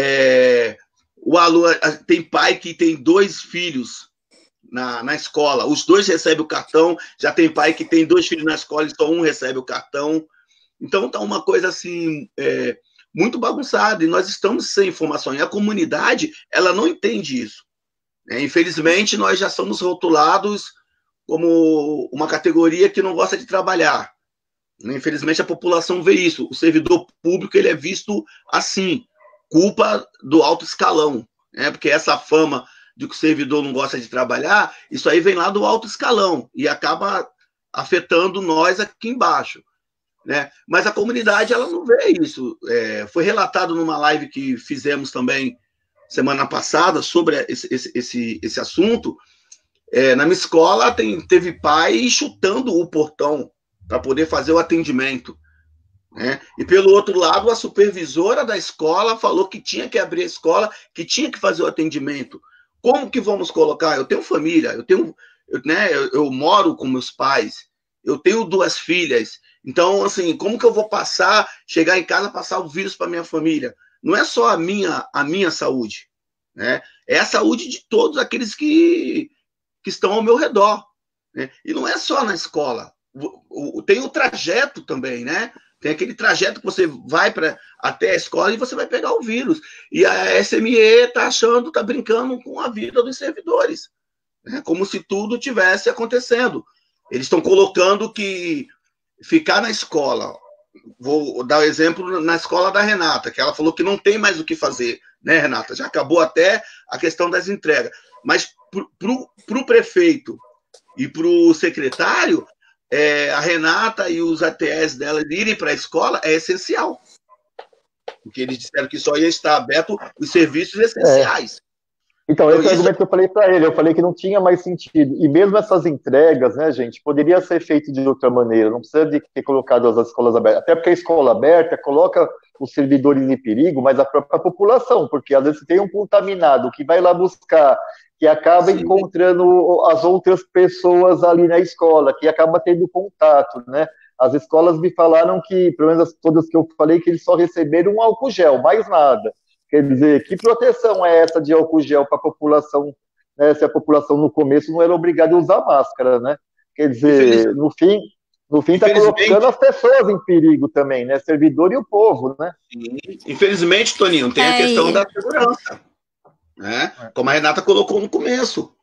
Speaker 2: É, o aluno, tem pai que tem dois filhos Na, na escola, os dois recebem o cartão, já tem pai que tem dois filhos na escola e só um recebe o cartão. Então tá uma coisa assim, é, muito bagunçada, e nós estamos sem informação, e a comunidade, ela não entende isso. É, infelizmente, nós já somos rotulados como uma categoria que não gosta de trabalhar. Infelizmente, a população vê isso. O servidor público, ele é visto assim, culpa do alto escalão, né? Porque essa fama de que o servidor não gosta de trabalhar, isso aí vem lá do alto escalão e acaba afetando nós aqui embaixo, né? Mas a comunidade, ela não vê isso. É, foi relatado numa live que fizemos também semana passada sobre esse, esse, esse, esse assunto. É, na minha escola tem, teve pai chutando o portão para poder fazer o atendimento, né? E pelo outro lado, a supervisora da escola falou que tinha que abrir a escola, que tinha que fazer o atendimento. Como que vamos colocar? Eu tenho família, eu tenho, eu, né, eu, eu moro com meus pais, eu tenho duas filhas. Então, assim, como que eu vou passar, chegar em casa, passar o vírus para minha família? Não é só a minha, a minha saúde, né? É a saúde de todos aqueles que, que estão ao meu redor, né? E não é só na escola. O, o, tem o trajeto também, né? Tem aquele trajeto que você vai pra, até a escola e você vai pegar o vírus. E a S M E está achando, está brincando com a vida dos servidores, né? Como se tudo tivesse acontecendo. Eles estão colocando que ficar na escola, vou dar o um exemplo na escola da Renata, que ela falou que não tem mais o que fazer, né, Renata? Já acabou até a questão das entregas. Mas para o prefeito e para o secretário, é, a Renata e os A T Es dela irem para a escola é essencial. Porque eles disseram que só ia estar aberto os serviços essenciais.
Speaker 1: É. Então, esse
Speaker 2: Então,
Speaker 1: é o
Speaker 2: isso...
Speaker 1: argumento que eu falei para ele, eu falei que não tinha mais sentido. E mesmo essas entregas, né, gente, poderia ser feito de outra maneira, não precisa de ter colocado as escolas abertas. Até porque a escola aberta coloca os servidores em perigo, mas a própria população, porque às vezes tem um contaminado que vai lá buscar, que acaba Sim. encontrando as outras pessoas ali na escola, que acaba tendo contato, né? As escolas me falaram que, pelo menos todas que eu falei, que eles só receberam um álcool gel, mais nada. Quer dizer, que proteção é essa de álcool gel para a população, né, se a população no começo não era obrigada a usar máscara, né? Quer dizer, no fim, no fim está colocando as pessoas em perigo também, né? Servidor e o povo, né?
Speaker 2: Infelizmente, Toninho, tem a questão é. da segurança, né? Como a Renata colocou no começo.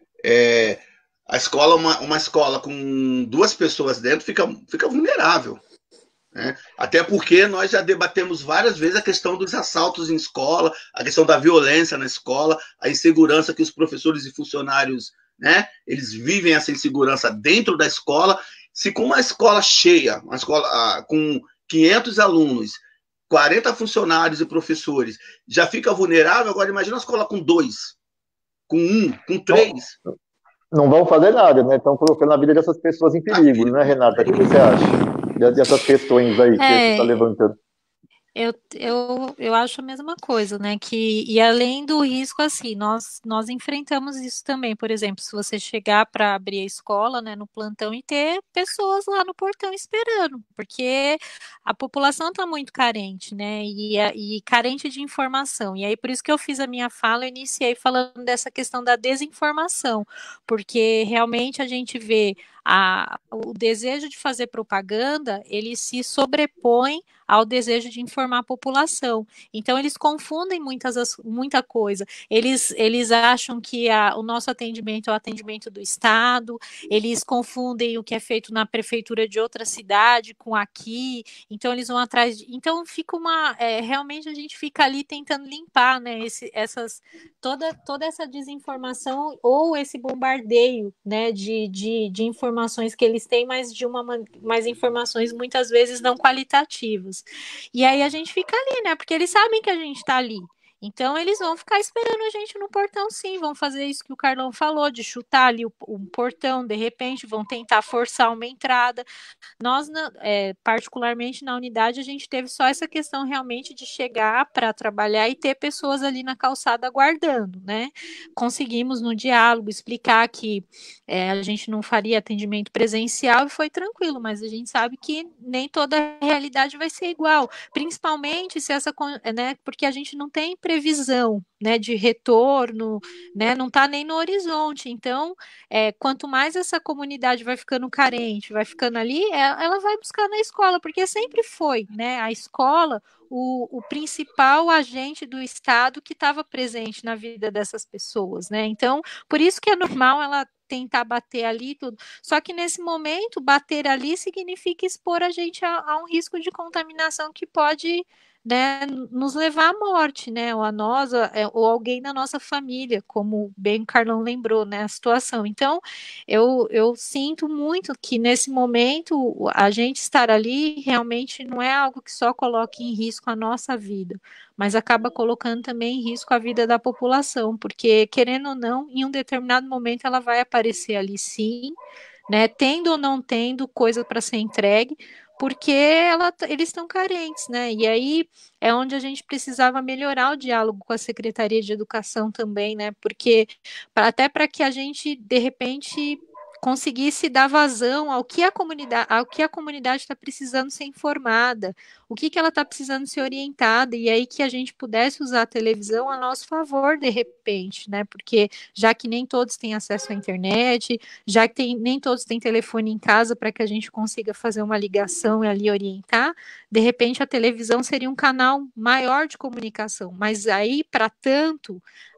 Speaker 2: É, a escola, uma, uma escola com duas pessoas dentro fica, fica vulnerável. Né? Até porque nós já debatemos várias vezes a questão dos assaltos em escola, a questão da violência na escola, a insegurança que os professores e funcionários, né, eles vivem essa insegurança dentro da escola. Se com uma escola cheia, uma escola ah, com quinhentos alunos, quarenta funcionários e professores, já fica vulnerável, agora imagina uma escola com dois, com um, com três.
Speaker 1: Não, não vão fazer nada, né? Estão colocando a vida dessas pessoas em perigo, ah, né, Renata? O que você acha? Dessas questões aí que é, você está levantando.
Speaker 3: Eu, eu, eu acho a mesma coisa, né? Que, e além do risco, assim, nós, nós enfrentamos isso também. Por exemplo, se você chegar para abrir a escola, né, no plantão e ter pessoas lá no portão esperando, porque a população está muito carente, né? E, e carente de informação. E aí, por isso que eu fiz a minha fala, eu iniciei falando dessa questão da desinformação, porque realmente a gente vê a, o desejo de fazer propaganda, ele se sobrepõe ao desejo de informar a população. Então, eles confundem muitas, muita coisa. Eles, eles acham que a, o nosso atendimento é o atendimento do Estado, eles confundem o que é feito na prefeitura de outra cidade com aqui, então eles vão atrás de... Então, fica uma... É, realmente, a gente fica ali tentando limpar, né, esse, essas, toda, toda essa desinformação ou esse bombardeio, né, de, de, de informações que eles têm, mas de uma, mais informações muitas vezes não qualitativas. E aí a gente fica ali, né? Porque eles sabem que a gente tá ali. Então, eles vão ficar esperando a gente no portão, sim. Vão fazer isso que o Carlão falou, de chutar ali o, o portão, de repente, vão tentar forçar uma entrada. Nós, é, particularmente na unidade, a gente teve só essa questão realmente de chegar para trabalhar e ter pessoas ali na calçada aguardando, né? Conseguimos no diálogo explicar que é, a gente não faria atendimento presencial e foi tranquilo, mas a gente sabe que nem toda a realidade vai ser igual, principalmente se essa, né? Porque a gente não tem previsão, né, de retorno, né? Não está nem no horizonte. Então, é, quanto mais essa comunidade vai ficando carente, vai ficando ali, é, ela vai buscar na escola, porque sempre foi, né, a escola o, o principal agente do Estado que estava presente na vida dessas pessoas, né? Então, por isso que é normal ela tentar bater ali tudo. Só que nesse momento, bater ali significa expor a gente a, a um risco de contaminação que pode, né, nos levar à morte, né, ou a nós, ou alguém da nossa família, como bem o Carlão lembrou, né, a situação. Então, eu, eu sinto muito que nesse momento a gente estar ali realmente não é algo que só coloque em risco a nossa vida, mas acaba colocando também em risco a vida da população, porque, querendo ou não, em um determinado momento ela vai aparecer ali sim, né, tendo ou não tendo coisa para ser entregue, porque ela, eles estão carentes, né? E aí é onde a gente precisava melhorar o diálogo com a Secretaria de Educação também, né? Porque até para que a gente, de repente, conseguisse dar vazão ao que a comunidade ao que a comunidade está precisando ser informada, o que, que ela está precisando ser orientada, e aí que a gente pudesse usar a televisão a nosso favor, de repente, né? Porque já que nem todos têm acesso à internet, já que tem, nem todos têm telefone em casa para que a gente consiga fazer uma ligação e ali orientar, de repente a televisão seria um canal maior de comunicação, mas aí, para tanto,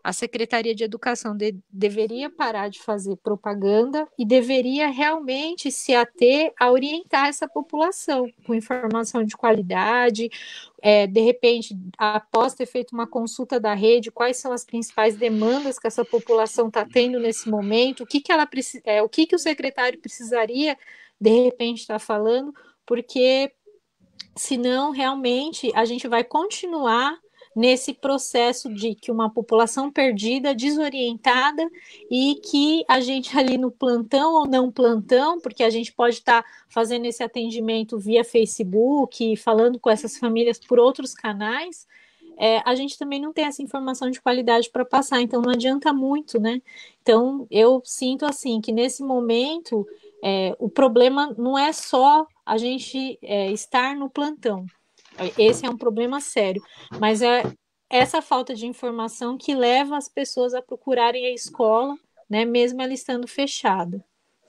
Speaker 3: a Secretaria de Educação de, deveria parar de fazer propaganda e deveria realmente se ater a orientar essa população com informação de qualidade, é, de repente, após ter feito uma consulta da rede, quais são as principais demandas que essa população está tendo nesse momento, o que, que ela é, o que, que o secretário precisaria, de repente, estar tá falando, porque senão, realmente, a gente vai continuar nesse processo de que uma população perdida, desorientada, e que a gente ali no plantão ou não plantão, porque a gente pode estar tá fazendo esse atendimento via Facebook, falando com essas famílias por outros canais, é, a gente também não tem essa informação de qualidade para passar, então não adianta muito, né? Então, eu sinto assim, que nesse momento, é, o problema não é só a gente é, estar no plantão, esse é um problema sério, mas é essa falta de informação que leva as pessoas a procurarem a escola, né, mesmo ela estando fechada.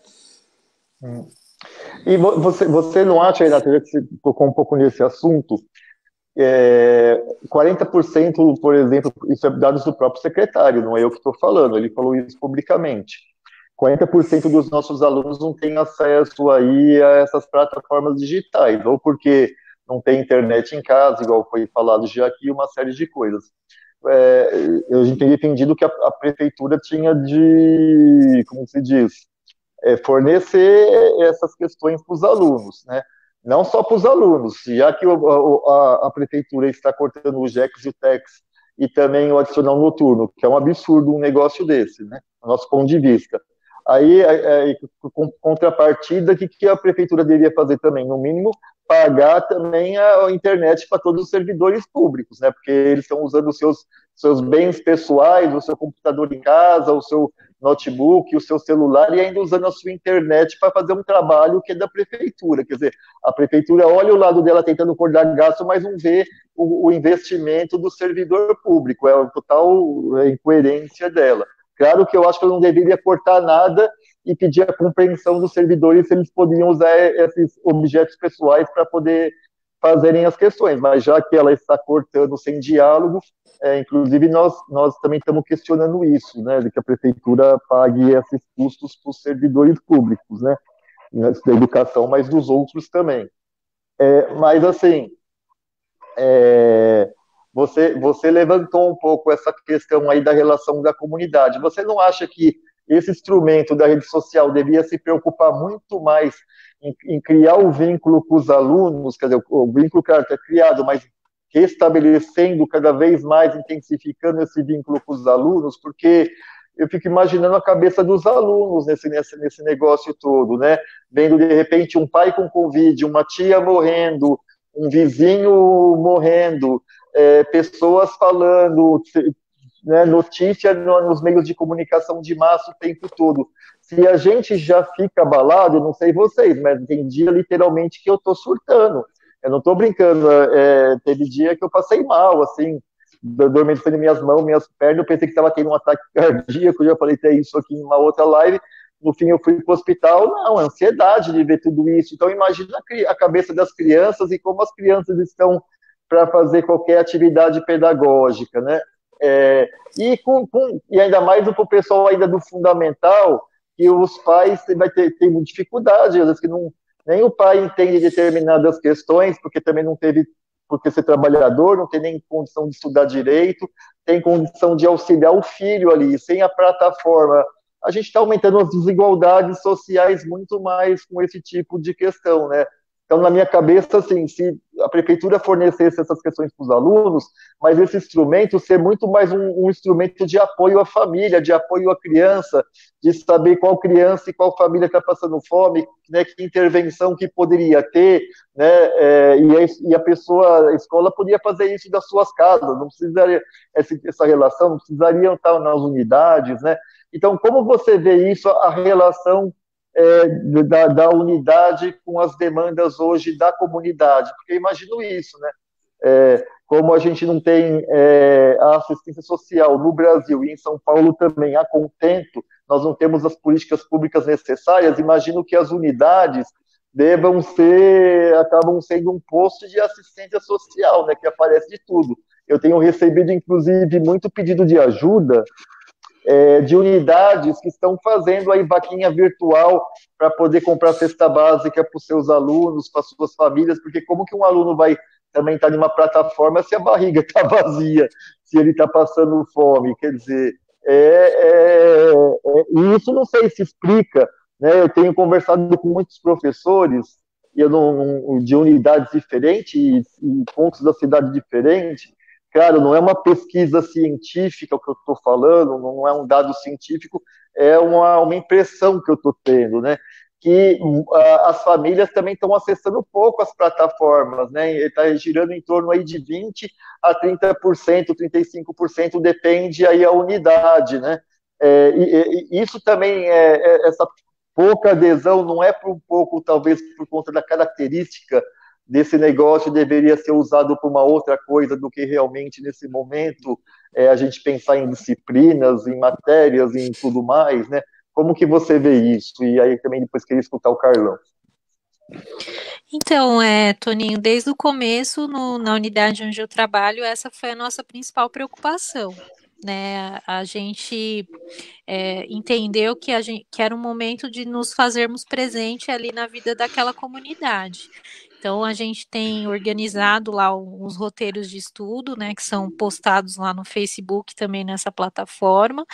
Speaker 1: E você, você não acha, Renata, já que você tocou um pouco nesse assunto, é, quarenta por cento, por exemplo, isso é dados do próprio secretário, não é eu que estou falando, ele falou isso publicamente. quarenta por cento dos nossos alunos não têm acesso aí a essas plataformas digitais, ou porque não tem internet em casa, igual foi falado já aqui, uma série de coisas. É, eu teria entendido que a, a prefeitura tinha de, como se diz, é, fornecer essas questões para os alunos, né? Não só para os alunos, já que o, a, a prefeitura está cortando o Jex e o Tex e também o adicional noturno, que é um absurdo um negócio desse, né? Do nosso ponto de vista. Aí, é, é, com contrapartida, o que, que a prefeitura deveria fazer também? No mínimo, pagar também a, a internet para todos os servidores públicos, né? Porque eles estão usando os seus, seus bens pessoais, o seu computador em casa, o seu notebook, o seu celular, e ainda usando a sua internet para fazer um trabalho que é da prefeitura. Quer dizer, a prefeitura olha o lado dela tentando cortar gasto, mas não vê o, o investimento do servidor público, é a total incoerência dela. Claro que eu acho que ela não deveria cortar nada e pedir a compreensão dos servidores se eles poderiam usar esses objetos pessoais para poder fazerem as questões, mas já que ela está cortando sem diálogo, é, inclusive nós, nós também estamos questionando isso, né, de que a prefeitura pague esses custos para os servidores públicos, né, da educação, mas dos outros também. É, mas, assim, é, você, você levantou um pouco essa questão aí da relação da comunidade. Você não acha que esse instrumento da rede social devia se preocupar muito mais em, em criar o vínculo com os alunos, quer dizer, o, o vínculo que é criado, mas restabelecendo cada vez mais, intensificando esse vínculo com os alunos, porque eu fico imaginando a cabeça dos alunos nesse, nesse, nesse negócio todo, né? Vendo, de repente, um pai com Covid, uma tia morrendo, um vizinho morrendo, é, pessoas falando, né, notícia nos meios de comunicação de massa o tempo todo. Se a gente já fica abalado, eu não sei vocês, mas tem dia literalmente que eu tô surtando. Eu não tô brincando, é, teve dia que eu passei mal, assim, dormendo minhas mãos, minhas pernas, eu pensei que estava tendo um ataque cardíaco, eu já falei até isso aqui em uma outra live, no fim eu fui para o hospital, não, ansiedade de ver tudo isso. Então imagina a cabeça das crianças e como as crianças estão para fazer qualquer atividade pedagógica, né? É, e, com, com, e ainda mais para o pessoal ainda do fundamental, que os pais vai ter, ter dificuldade, às vezes que não, nem o pai entende determinadas questões, porque também não teve, porque ser trabalhador, não tem nem condição de estudar direito, tem condição de auxiliar o filho ali, sem a plataforma. A gente está aumentando as desigualdades sociais muito mais com esse tipo de questão, né? Então, na minha cabeça, assim, se a prefeitura fornecesse essas questões para os alunos, mas esse instrumento ser muito mais um, um instrumento de apoio à família, de apoio à criança, de saber qual criança e qual família está passando fome, né, que intervenção que poderia ter, né, é, e, a, e a pessoa, a escola podia fazer isso das suas casas, não precisaria essa, essa relação, não precisariam estar nas unidades, né? Então, como você vê isso, a relação É, da, da unidade com as demandas hoje da comunidade? Porque eu imagino isso, né? É, como a gente não tem é, a assistência social no Brasil e em São Paulo também a contento, nós não temos as políticas públicas necessárias, imagino que as unidades devam ser, acabam sendo um posto de assistência social, né, que aparece de tudo. Eu tenho recebido, inclusive, muito pedido de ajuda é, de unidades que estão fazendo aí vaquinha virtual para poder comprar cesta básica para os seus alunos, para as suas famílias, porque como que um aluno vai também estar tá numa plataforma se a barriga está vazia, se ele está passando fome? Quer dizer, é, é, é, e isso não sei se explica, né? Eu tenho conversado com muitos professores e eu não, de unidades diferentes e, e pontos da cidade diferentes. Claro, não é uma pesquisa científica o que eu estou falando, não é um dado científico, é uma, uma impressão que eu estou tendo, né? Que uh, as famílias também estão acessando pouco as plataformas, né? Está girando em torno aí de vinte a trinta por cento, trinta e cinco por cento, depende aí a unidade, né? É, e, e isso também, é, é, essa pouca adesão não é por um pouco, talvez, por conta da característica desse negócio deveria ser usado para uma outra coisa do que realmente nesse momento é, a gente pensar em disciplinas, em matérias, em tudo mais, né? Como que você vê isso? E aí também depois queria escutar o Carlão.
Speaker 3: Então, é, Toninho, desde o começo, no, na unidade onde eu trabalho, essa foi a nossa principal preocupação, né? A gente é, entendeu que, a gente, que era um momento de nos fazermos presente ali na vida daquela comunidade. Então, a gente tem organizado lá uns roteiros de estudo, né, que são postados lá no Facebook, também nessa plataforma,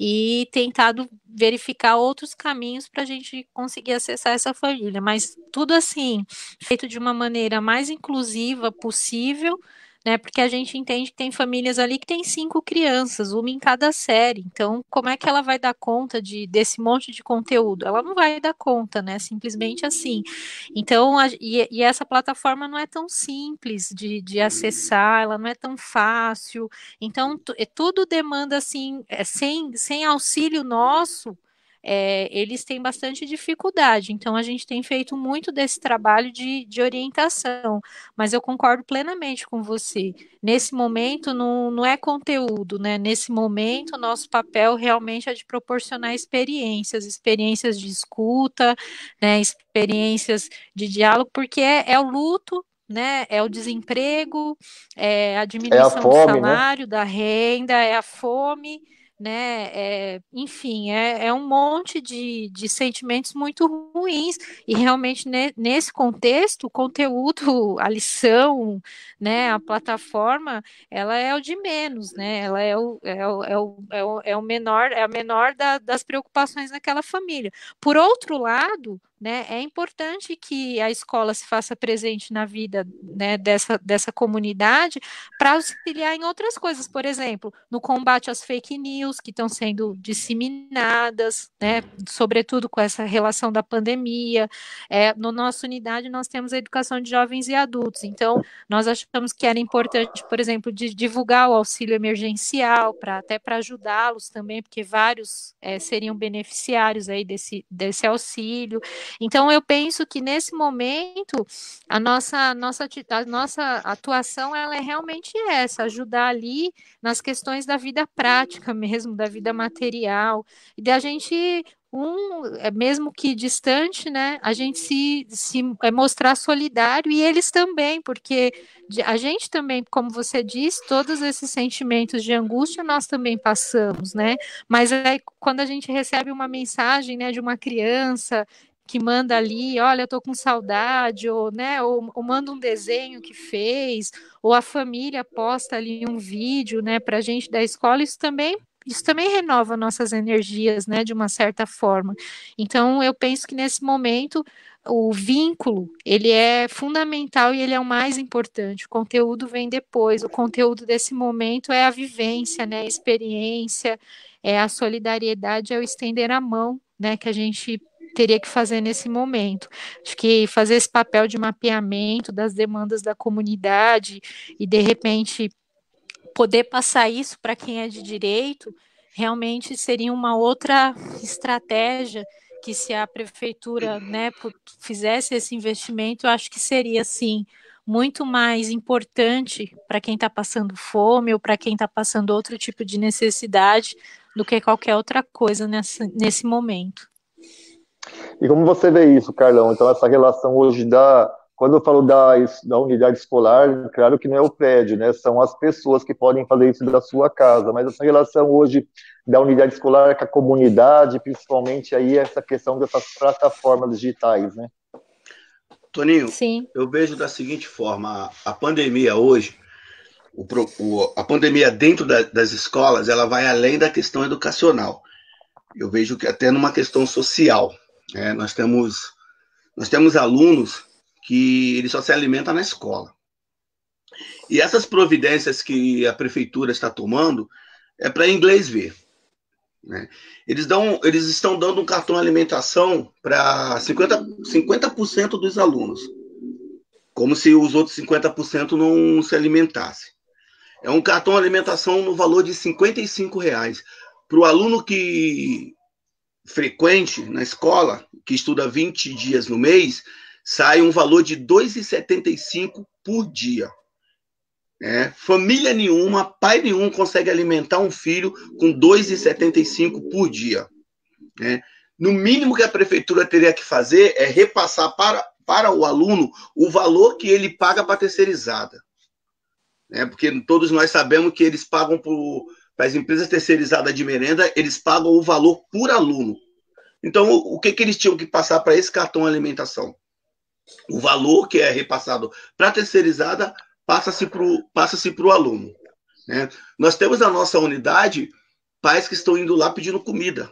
Speaker 3: e tentado verificar outros caminhos para a gente conseguir acessar essa família, mas tudo assim, feito de uma maneira mais inclusiva possível, né? Porque a gente entende que tem famílias ali que tem cinco crianças, uma em cada série. Então, como é que ela vai dar conta de, desse monte de conteúdo? Ela não vai dar conta, né? Simplesmente assim. Então, a, e, e essa plataforma não é tão simples de, de acessar, ela não é tão fácil. Então, tu, tudo demanda assim, é, sem, sem auxílio nosso. É, eles têm bastante dificuldade, então a gente tem feito muito desse trabalho de, de orientação, mas eu concordo plenamente com você. Nesse momento não, não é conteúdo, né? Nesse momento, nosso papel realmente é de proporcionar experiências, experiências de escuta, né? Experiências de diálogo, porque é, é o luto. Né, é o desemprego, é a
Speaker 1: É a
Speaker 3: diminuição do
Speaker 1: fome, né?
Speaker 3: salário, da renda, é a fome, né? É, enfim, é, é um monte de, de sentimentos muito ruins, e realmente ne, nesse contexto, o conteúdo, a lição, né, a plataforma, ela é o de menos, né? Ela é o, é o, é o, é o, é o menor, é a menor da, das preocupações daquela família. Por outro lado, né, é importante que a escola se faça presente na vida, né, dessa, dessa comunidade para auxiliar em outras coisas, por exemplo, no combate às fake news que estão sendo disseminadas, né, sobretudo com essa relação da pandemia. É, no nossa unidade nós temos a educação de jovens e adultos, então nós achamos que era importante, por exemplo, de divulgar o auxílio emergencial, para até para ajudá-los também, porque vários é, seriam beneficiários aí desse, desse auxílio. Então, eu penso que nesse momento a nossa, nossa, a nossa atuação ela é realmente essa, ajudar ali nas questões da vida prática mesmo, da vida material, e da gente um, mesmo que distante, né, a gente se, se é mostrar solidário, e eles também, porque a gente também, como você disse, todos esses sentimentos de angústia nós também passamos, né, mas aí quando a gente recebe uma mensagem, né, de uma criança que manda ali, olha, eu tô com saudade, ou, né, ou, ou manda um desenho que fez, ou a família posta ali um vídeo, né, pra gente da escola, isso também isso também renova nossas energias, né, de uma certa forma. Então, eu penso que nesse momento o vínculo, ele é fundamental e ele é o mais importante. O conteúdo vem depois. O conteúdo desse momento é a vivência, né, a experiência, é a solidariedade, é o estender a mão, né, que a gente teria que fazer nesse momento. Acho que fazer esse papel de mapeamento das demandas da comunidade e, de repente, poder passar isso para quem é de direito, realmente seria uma outra estratégia que, se a prefeitura, né, fizesse esse investimento, eu acho que seria, assim, muito mais importante para quem está passando fome ou para quem está passando outro tipo de necessidade do que qualquer outra coisa nessa, nesse momento.
Speaker 1: E como você vê isso, Carlão? Então, essa relação hoje da quando eu falo da, da unidade escolar, claro que não é o prédio, né? São as pessoas que podem fazer isso da sua casa, mas essa relação hoje da unidade escolar com a comunidade, principalmente aí essa questão dessas plataformas digitais, né?
Speaker 2: Toninho,
Speaker 3: Sim.
Speaker 2: eu vejo da seguinte forma, a, a pandemia hoje, o, o, a pandemia dentro da, das escolas, ela vai além da questão educacional. Eu vejo que até numa questão social. Né? Nós temos, nós temos alunos que eles só se alimentam na escola. E essas providências que a prefeitura está tomando é para inglês ver. Né? Eles, dão, eles estão dando um cartão alimentação para cinquenta, cinquenta por cento dos alunos, como se os outros cinquenta por cento não se alimentassem. É um cartão alimentação no valor de cinquenta e cinco reais. Para o aluno que frequente na escola, que estuda vinte dias no mês, sai um valor de dois reais e setenta e cinco centavos por dia. É, família nenhuma, pai nenhum consegue alimentar um filho com dois reais e setenta e cinco centavos por dia. É, no mínimo que a prefeitura teria que fazer é repassar para, para o aluno o valor que ele paga para a terceirizada. É, porque todos nós sabemos que eles pagam para as empresas terceirizadas de merenda, eles pagam o valor por aluno. Então, o, o que, que eles tinham que passar para esse cartão alimentação? O valor que é repassado para a terceirizada passa-se para o passa-se para o aluno. Né? Nós temos na nossa unidade pais que estão indo lá pedindo comida.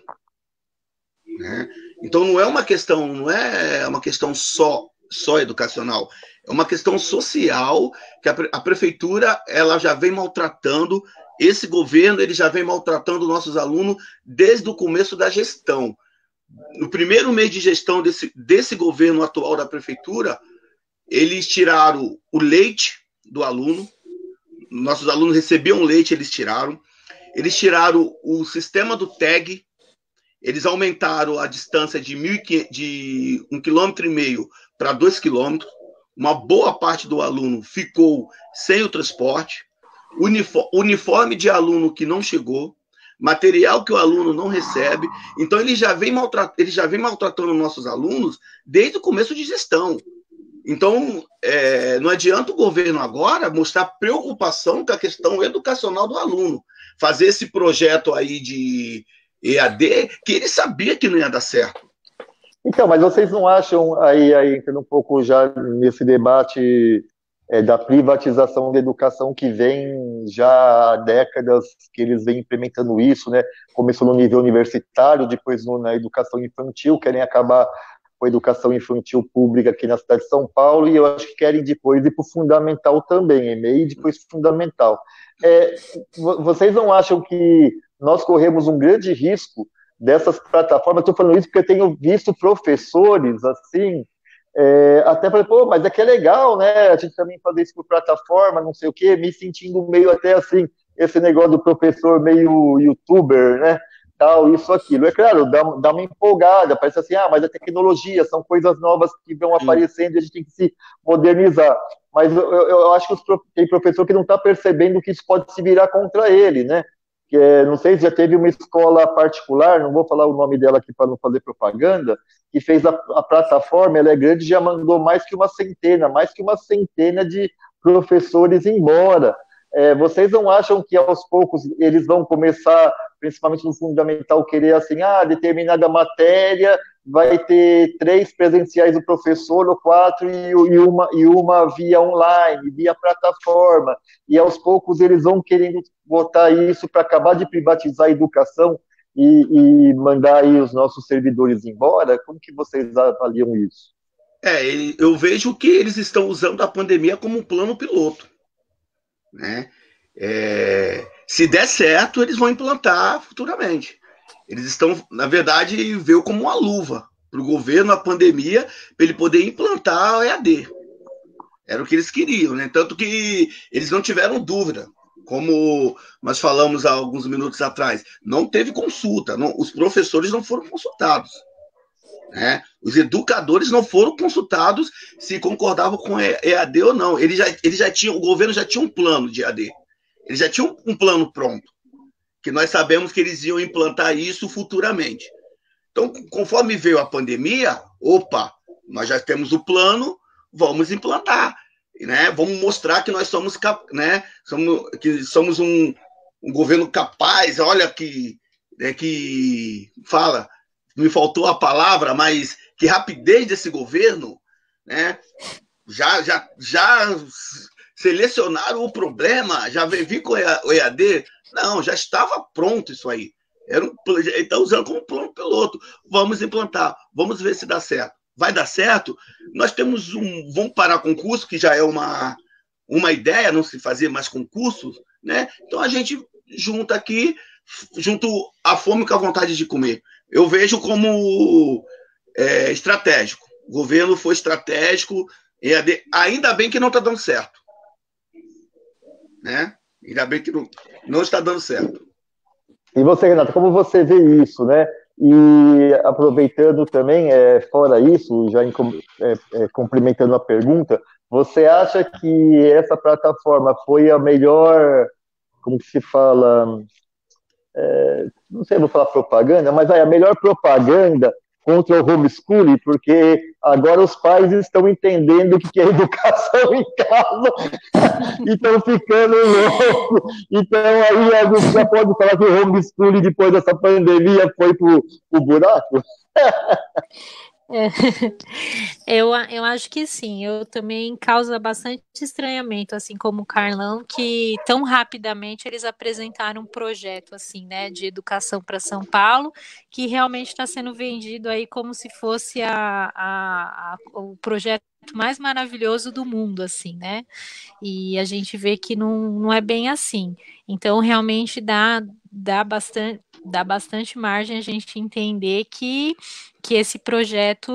Speaker 2: Né? Então, não é uma questão, não é uma questão só, só educacional. É uma questão social que a, a prefeitura ela já vem maltratando, esse governo ele já vem maltratando nossos alunos desde o começo da gestão. No primeiro mês de gestão desse, desse governo atual da prefeitura, eles tiraram o leite do aluno, nossos alunos recebiam leite, eles tiraram, eles tiraram o sistema do tag, eles aumentaram a distância de, mil, de um quilômetro e meio para dois quilômetros, uma boa parte do aluno ficou sem o transporte, uniforme de aluno que não chegou, material que o aluno não recebe. Então, ele já vem, maltrat... ele já vem maltratando nossos alunos desde o começo de gestão. Então, é... não adianta o governo agora mostrar preocupação com a questão educacional do aluno, fazer esse projeto aí de E A D, que ele sabia que não ia dar certo.
Speaker 1: Então, mas vocês não acham, aí, aí entrando um pouco já nesse debate é, da privatização da educação que vem já há décadas que eles vêm implementando isso, né? Começou no nível universitário, depois no, na educação infantil, querem acabar com a educação infantil pública aqui na cidade de São Paulo, e eu acho que querem depois ir para o fundamental também, E M E I e depois fundamental. É, vocês não acham que nós corremos um grande risco dessas plataformas? Estou falando isso porque eu tenho visto professores, assim, é, até falei, pô, mas é que é legal, né, a gente também fazer isso por plataforma, não sei o quê, me sentindo meio até assim, esse negócio do professor meio youtuber, né, tal, isso, aquilo. É claro, dá, dá uma empolgada, parece assim, ah, mas a tecnologia, são coisas novas que vão aparecendo e a gente tem que se modernizar. Mas eu, eu, eu acho que os, tem professor que não está percebendo que isso pode se virar contra ele, né? Que é, não sei se já teve uma escola particular, não vou falar o nome dela aqui para não fazer propaganda, que fez a, a plataforma, ela é grande, já mandou mais que uma centena, mais que uma centena de professores embora. É, vocês não acham que aos poucos eles vão começar, principalmente no fundamental, querer assim, ah, determinada matéria vai ter três presenciais do professor, ou quatro, e, e, uma, e uma via online, via plataforma, e aos poucos eles vão querendo botar isso para acabar de privatizar a educação e, e mandar aí os nossos servidores embora? Como que vocês avaliam isso?
Speaker 2: É, eu vejo que eles estão usando a pandemia como um plano piloto. Né? É, se der certo, eles vão implantar futuramente. Eles estão, na verdade, veio como uma luva para o governo a pandemia, para ele poder implantar o E A D. Era o que eles queriam, né? Tanto que eles não tiveram dúvida, como nós falamos há alguns minutos atrás, não teve consulta, não, os professores não foram consultados. Né? Os educadores não foram consultados se concordavam com E A D ou não. Eles já, eles já tinham, o governo já tinha um plano de E A D. Eles já tinham um plano pronto, que nós sabemos que eles iam implantar isso futuramente. Então, conforme veio a pandemia, opa, nós já temos o plano, vamos implantar, né? Vamos mostrar que nós somos, né? somos, que somos um, um governo capaz, olha que, é, que fala, me faltou a palavra, mas que rapidez desse governo, né? Já, já, já selecionaram o problema, já vi com o E A D, não, já estava pronto isso aí. Era um, ele está usando como plano piloto. Vamos implantar, vamos ver se dá certo. Vai dar certo? Nós temos um. Vamos parar concurso, que já é uma, uma ideia, não se fazer mais concursos, né? Então a gente junta aqui, junto a fome com a vontade de comer. Eu vejo como é, estratégico. O governo foi estratégico, E A D, ainda bem que não está dando certo. Né? Ainda bem que não, não está dando certo.
Speaker 1: E você, Renato, como você vê isso, né? E aproveitando também, é, fora isso, já em, é, é, complementando a pergunta, você acha que essa plataforma foi a melhor, como que se fala, é, não sei, vou falar propaganda, mas é a melhor propaganda contra o homeschooling, porque agora os pais estão entendendo o que é educação em casa e estão ficando loucos. Então, aí a gente já pode falar que o homeschooling, depois dessa pandemia, foi para o buraco?
Speaker 3: É, eu, eu acho que sim, eu também causa bastante estranhamento, assim como o Carlão, que tão rapidamente eles apresentaram um projeto assim, né, de educação para São Paulo, que realmente está sendo vendido aí como se fosse a, a, a, o projeto mais maravilhoso do mundo, assim, né? E a gente vê que não, não é bem assim. Então, realmente dá, dá bastante, dá bastante margem a gente entender que que esse projeto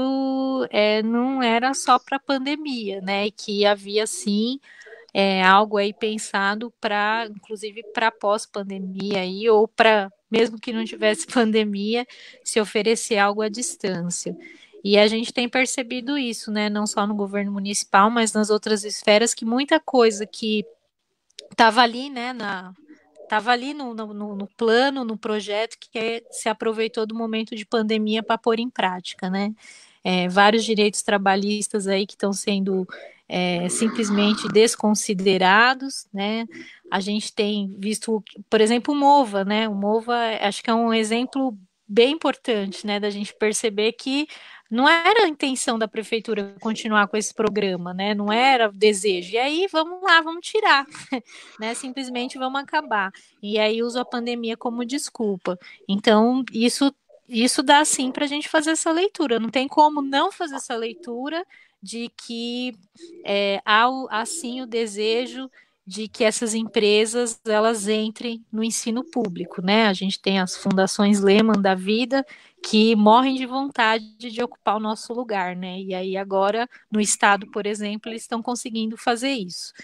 Speaker 3: é, não era só para a pandemia, né? E que havia sim é, algo aí pensado para, inclusive para pós-pandemia aí, ou para, mesmo que não tivesse pandemia, se oferecer algo à distância. E a gente tem percebido isso, né? Não só no governo municipal, mas nas outras esferas, que muita coisa que estava ali, né, na, estava ali no, no, no plano, no projeto, que é, se aproveitou do momento de pandemia para pôr em prática, né? É, vários direitos trabalhistas aí que estão sendo é, simplesmente desconsiderados, né? A gente tem visto, por exemplo, o MOVA, né? O MOVA acho que é um exemplo bem importante, né? Da gente perceber que não era a intenção da prefeitura continuar com esse programa, né? Não era o desejo. E aí, vamos lá, vamos tirar, né? Simplesmente vamos acabar. E aí uso a pandemia como desculpa. Então, isso, isso dá sim para a gente fazer essa leitura. Não tem como não fazer essa leitura de que é, há, há sim o desejo de que essas empresas elas entrem no ensino público, né? A gente tem as fundações Lehman da vida que morrem de vontade de ocupar o nosso lugar, né? E aí agora no estado, por exemplo, eles estão conseguindo fazer isso.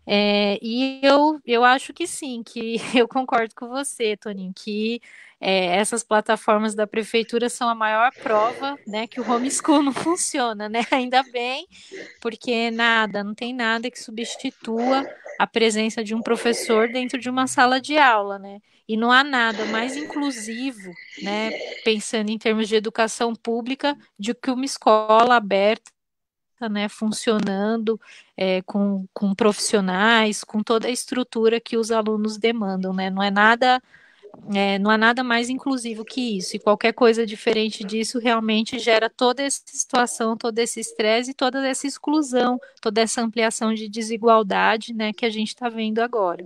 Speaker 3: É, e eu, eu acho que sim, que eu concordo com você, Toninho, que é, essas plataformas da prefeitura são a maior prova, né, que o homeschool não funciona, né? Ainda bem, porque nada, não tem nada que substitua a presença de um professor dentro de uma sala de aula, né? E não há nada mais inclusivo, né, pensando em termos de educação pública, de que uma escola aberta, né, funcionando é, com, com profissionais, com toda a estrutura que os alunos demandam, né? Não é nada, é, não há nada mais inclusivo que isso. E qualquer coisa diferente disso realmente gera toda essa situação, todo esse estresse e toda essa exclusão, toda essa ampliação de desigualdade, né, que a gente está vendo agora.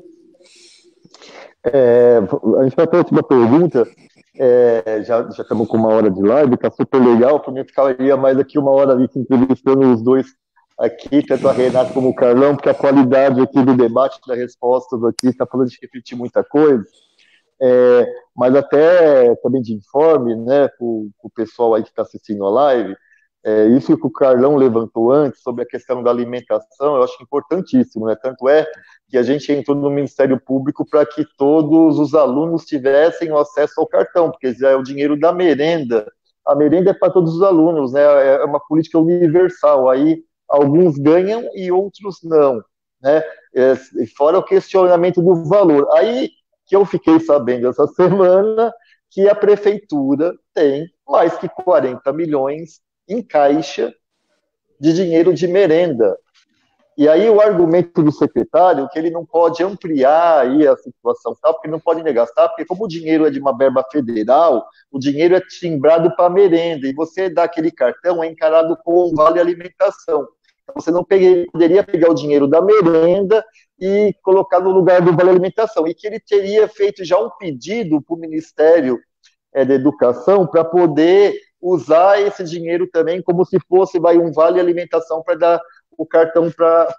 Speaker 1: É, a gente vai para a última pergunta. É, já, já estamos com uma hora de live, está super legal. Para mim, ficaria mais aqui uma hora ali entrevistando os dois aqui, tanto a Renata como o Carlão, porque a qualidade aqui do debate, das respostas aqui, está falando de refletir muita coisa. É, mas até também de informe, né, para o pessoal aí que está assistindo a live, é, isso que o Carlão levantou antes sobre a questão da alimentação, eu acho importantíssimo, né? Tanto é que a gente entrou no Ministério Público para que todos os alunos tivessem o acesso ao cartão, porque já é o dinheiro da merenda. A merenda é para todos os alunos, né? É uma política universal. Aí alguns ganham e outros não, né? É, fora o questionamento do valor. Aí que eu fiquei sabendo essa semana que a prefeitura tem mais que quarenta milhões em caixa de dinheiro de merenda. E aí o argumento do secretário que ele não pode ampliar aí a situação, tal, porque não pode gastar, porque como o dinheiro é de uma verba federal, o dinheiro é timbrado para merenda, e você dá aquele cartão, é encarado como um vale alimentação. Você não peguei, poderia pegar o dinheiro da merenda e colocar no lugar do vale alimentação, e que ele teria feito já um pedido para o Ministério é, da Educação para poder usar esse dinheiro também como se fosse vai, um vale alimentação para dar o cartão para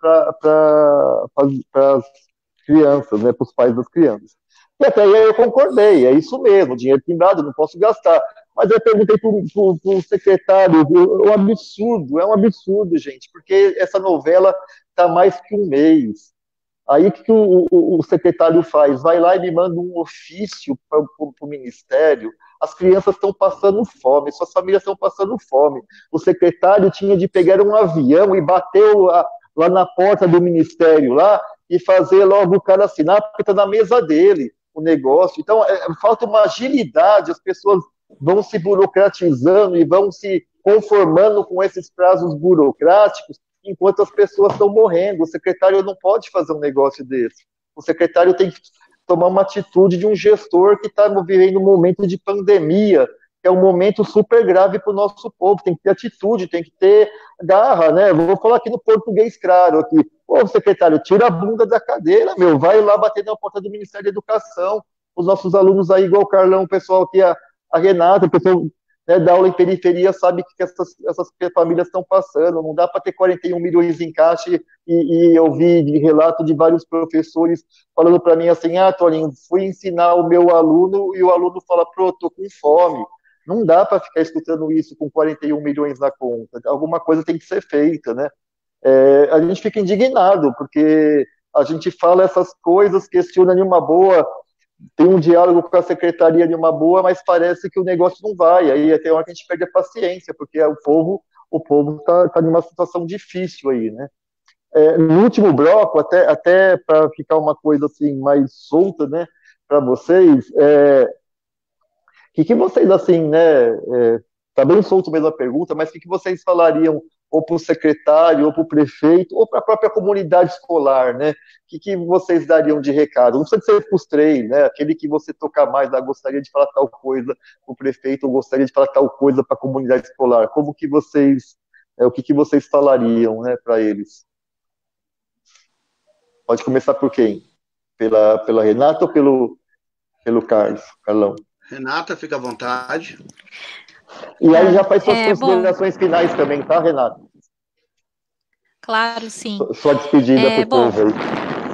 Speaker 1: as crianças, né, para os pais das crianças. E até aí eu concordei, é isso mesmo, dinheiro timbrado, não posso gastar. Mas eu perguntei para o secretário, é um absurdo, é um absurdo, gente, porque essa novela está mais que um mês. Aí o que o, o, o secretário faz? Vai lá e me manda um ofício para o Ministério. As crianças estão passando fome, suas famílias estão passando fome. O secretário tinha de pegar um avião e bater lá na porta do Ministério lá e fazer logo o cara assinar, porque está na mesa dele o negócio. Então, é, falta uma agilidade, as pessoas vão se burocratizando e vão se conformando com esses prazos burocráticos, enquanto as pessoas estão morrendo. O secretário não pode fazer um negócio desse. O secretário tem que tomar uma atitude de um gestor que está vivendo um momento de pandemia, que é um momento super grave para o nosso povo. Tem que ter atitude, tem que ter garra, né? Vou falar aqui no português claro, aqui. Ô, secretário, tira a bunda da cadeira, meu, vai lá bater na porta do Ministério da Educação. Os nossos alunos aí, igual o Carlão, o pessoal aqui, a, a Renata, o pessoal né, da aula em periferia sabe que essas, essas famílias estão passando, não dá para ter quarenta e um milhões em caixa e, e eu vi de relato de vários professores falando para mim assim, ah, Toninho, fui ensinar o meu aluno e o aluno fala, pô, tô com fome. Não dá para ficar escutando isso com quarenta e um milhões na conta, alguma coisa tem que ser feita, né? É, a gente fica indignado, porque a gente fala essas coisas, questiona de uma boa, tem um diálogo com a secretaria de uma boa, mas parece que o negócio não vai, aí até hora que a gente perde a paciência, porque o povo o povo está tá numa situação difícil aí, né? É, no último bloco, até, até para ficar uma coisa assim mais solta, né, para vocês, é, que, que vocês, assim, né, é, tá bem solto mesmo a pergunta, mas o que, que vocês falariam ou para o secretário, ou para o prefeito, ou para a própria comunidade escolar, né? O que, que vocês dariam de recado? Não precisa ser para os três, né? Aquele que você tocar mais, ah, gostaria de falar tal coisa para o prefeito, ou gostaria de falar tal coisa para a comunidade escolar. Como que vocês, é, o que, que vocês falariam, né, para eles? Pode começar por quem? Pela, pela Renata ou pelo, pelo Carlos, Carlão?
Speaker 2: Renata, fica à vontade.
Speaker 1: E aí já faz suas
Speaker 3: é,
Speaker 1: considerações
Speaker 3: bom,
Speaker 1: finais também, tá, Renata?
Speaker 3: Claro, sim.
Speaker 1: Sua despedida
Speaker 3: É,
Speaker 1: para o
Speaker 3: bom,
Speaker 1: povo aí.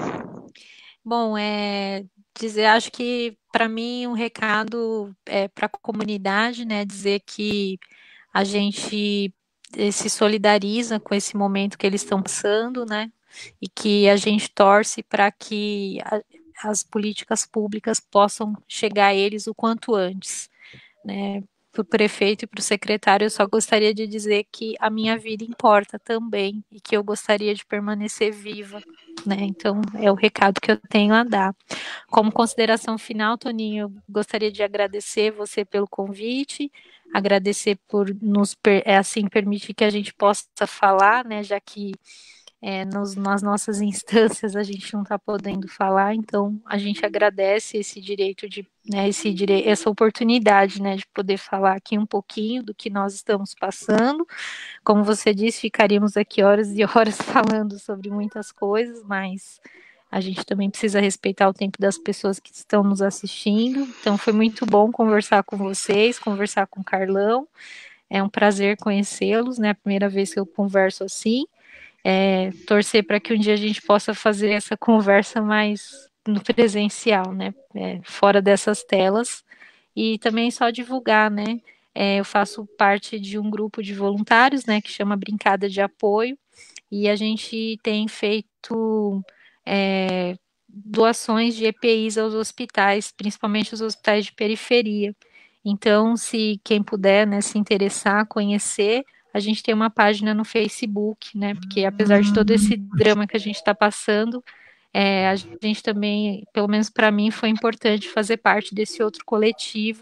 Speaker 3: Bom, é dizer, acho que para mim um recado é para a comunidade, né, dizer que a gente eh, se solidariza com esse momento que eles estão passando, né, e que a gente torce para que a, as políticas públicas possam chegar a eles o quanto antes, né. Para o prefeito e para o secretário, eu só gostaria de dizer que a minha vida importa também e que eu gostaria de permanecer viva, né? Então, é o recado que eu tenho a dar. Como consideração final, Toninho, eu gostaria de agradecer você pelo convite, agradecer por nos é, assim permitir que a gente possa falar, né? Já que é, nos, nas nossas instâncias a gente não está podendo falar, então a gente agradece esse direito de, né, esse dire... essa oportunidade, né, de poder falar aqui um pouquinho do que nós estamos passando. Como você disse, ficaríamos aqui horas e horas falando sobre muitas coisas, mas a gente também precisa respeitar o tempo das pessoas que estão nos assistindo. Então foi muito bom conversar com vocês, conversar com o Carlão. É um prazer conhecê-los, né? A primeira vez que eu converso assim. É, torcer para que um dia a gente possa fazer essa conversa mais no presencial, né? É, fora dessas telas. E também só divulgar, né? É, eu faço parte de um grupo de voluntários, né? Que chama Brincada de Apoio. E a gente tem feito é, doações de E P Is aos hospitais, principalmente os hospitais de periferia. Então, se quem puder, né, se interessar, conhecer, a gente tem uma página no Facebook, né? Porque apesar de todo esse drama que a gente está passando, é, a gente também, pelo menos para mim, foi importante fazer parte desse outro coletivo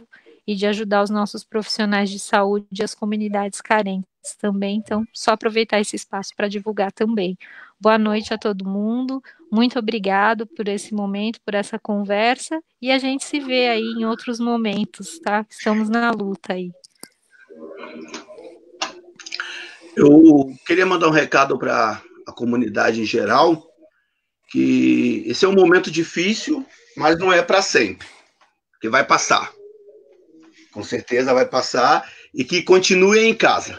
Speaker 3: e de ajudar os nossos profissionais de saúde e as comunidades carentes também. Então, só aproveitar esse espaço para divulgar também. Boa noite a todo mundo, muito obrigado por esse momento, por essa conversa, e a gente se vê aí em outros momentos, tá? Estamos na luta aí.
Speaker 2: Eu queria mandar um recado para a comunidade em geral, que esse é um momento difícil, mas não é para sempre, que vai passar. Com certeza vai passar, e que continue em casa.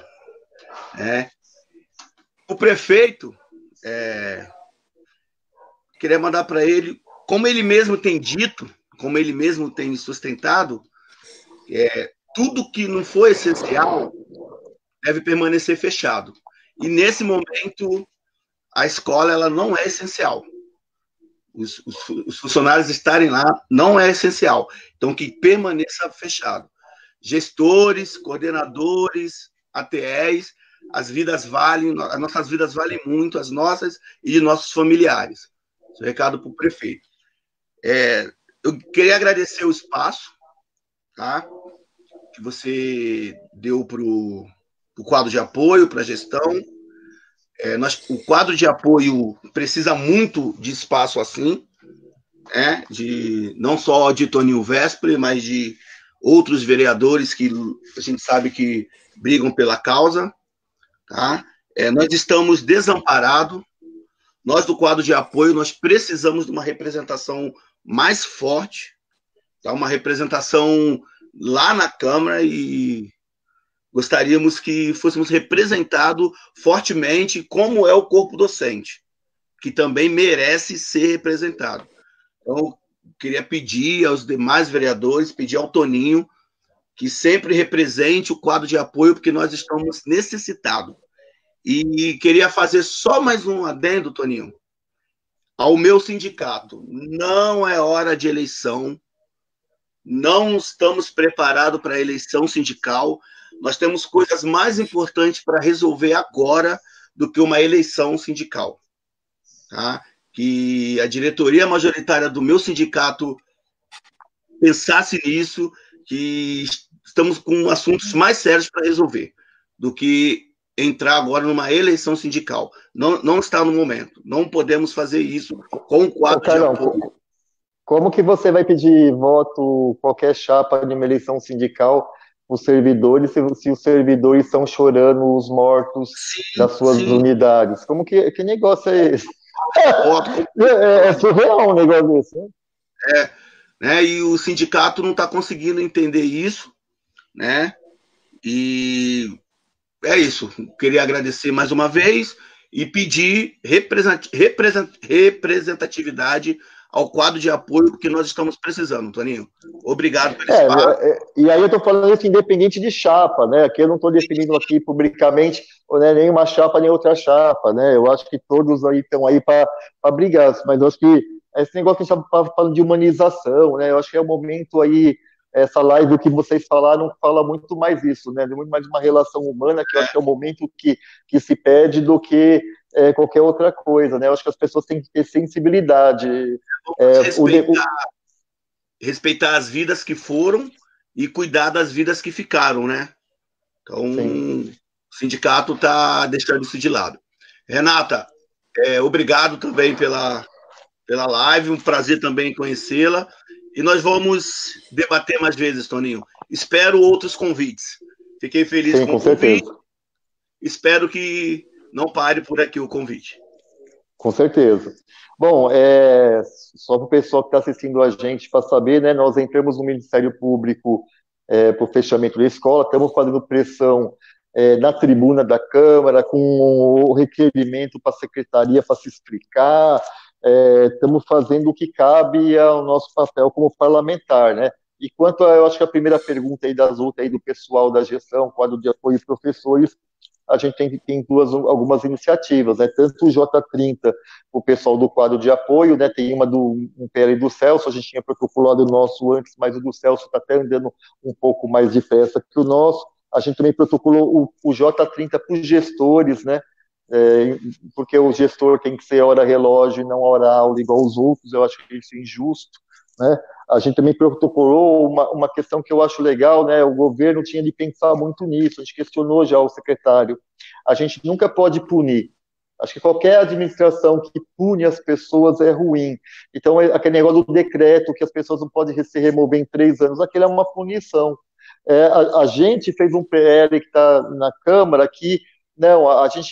Speaker 2: Né? O prefeito, é, queria mandar para ele, como ele mesmo tem dito, como ele mesmo tem sustentado, é, tudo que não for essencial deve permanecer fechado. E nesse momento, a escola ela não é essencial. Os, os, os funcionários estarem lá não é essencial. Então, que permaneça fechado. Gestores, coordenadores, A T Es, as vidas valem, as nossas vidas valem muito, as nossas e de nossos familiares. Esse é o recado para o prefeito. É, eu queria agradecer o espaço, tá, que você deu para o quadro de apoio, para a gestão. É, nós, o quadro de apoio precisa muito de espaço assim, né, de, não só de Toninho Vespre, mas de outros vereadores que a gente sabe que brigam pela causa. Tá? É, nós estamos desamparados. Nós, do quadro de apoio, nós precisamos de uma representação mais forte, tá? Uma representação lá na Câmara, e gostaríamos que fôssemos representados fortemente, como é o corpo docente, que também merece ser representado. Então, queria pedir aos demais vereadores, pedir ao Toninho, que sempre represente o quadro de apoio, porque nós estamos necessitados. E queria fazer só mais um adendo, Toninho, ao meu sindicato. Não é hora de eleição, não estamos preparados para a eleição sindical, nós temos coisas mais importantes para resolver agora do que uma eleição sindical. Tá? Que a diretoria majoritária do meu sindicato pensasse nisso, que estamos com assuntos mais sérios para resolver do que entrar agora numa eleição sindical. Não, não está no momento. Não podemos fazer isso com o quadro de apoio.
Speaker 1: Como que você vai pedir voto, qualquer chapa de uma eleição sindical, os servidores, se, se os servidores estão chorando os mortos sim, das suas sim. unidades? Como que, que negócio é esse? É, é surreal um negócio desse, né?
Speaker 2: É, né? E o sindicato não está conseguindo entender isso, né? E é isso. Queria agradecer mais uma vez e pedir representatividade ao quadro de apoio que nós estamos precisando, Toninho. Obrigado pelo espaço.
Speaker 1: É, é, e aí eu estou falando isso independente de chapa, né? Aqui eu não estou definindo aqui publicamente, né, nem uma chapa nem outra chapa, né? Eu acho que todos aí estão aí para brigar, mas eu acho que esse negócio que a gente está falando de humanização, né? Eu acho que é o momento aí, essa live que vocês falaram fala muito mais isso, né? Muito mais uma relação humana, que eu acho que é o momento que, que se pede do que é, qualquer outra coisa, né? Eu acho que as pessoas têm que ter sensibilidade.
Speaker 2: É, respeitar, o... respeitar as vidas que foram e cuidar das vidas que ficaram, né? Então, sim. O sindicato está deixando isso de lado. Renata, é, obrigado também pela, pela live, um prazer também conhecê-la. E nós vamos debater mais vezes, Toninho. Espero outros convites. Fiquei feliz
Speaker 1: sim,
Speaker 2: com,
Speaker 1: com
Speaker 2: o convite.
Speaker 1: Certeza.
Speaker 2: Espero que não pare por aqui o convite.
Speaker 1: Com certeza. Bom, é, só para o pessoal que está assistindo a gente para saber, né, nós entramos no Ministério Público é, para o fechamento da escola, estamos fazendo pressão é, na tribuna da Câmara, com o requerimento para a Secretaria para se explicar, é, estamos fazendo o que cabe ao nosso papel como parlamentar, né? E quanto a, eu acho que a primeira pergunta aí das outras aí do pessoal da gestão, quadro de apoio aos professores, a gente tem, tem duas, algumas iniciativas, né? Tanto o J trinta, o pessoal do quadro de apoio, né? Tem uma do um P L do Celso, a gente tinha protocolado o nosso antes, mas o do Celso está até andando um pouco mais depressa que o nosso. A gente também protocolou o, o J trinta para os gestores, né? É, porque o gestor tem que ser hora relógio e não hora aula igual os outros, eu acho que isso é injusto, né? A gente também protocolou uma, uma questão que eu acho legal, né? O governo tinha de pensar muito nisso, a gente questionou já o secretário. A gente nunca pode punir. Acho que qualquer administração que pune as pessoas é ruim. Então, aquele negócio do decreto, que as pessoas não podem se remover em três anos, aquilo é uma punição. É, a, a gente fez um P L que está na Câmara que, não, a, a gente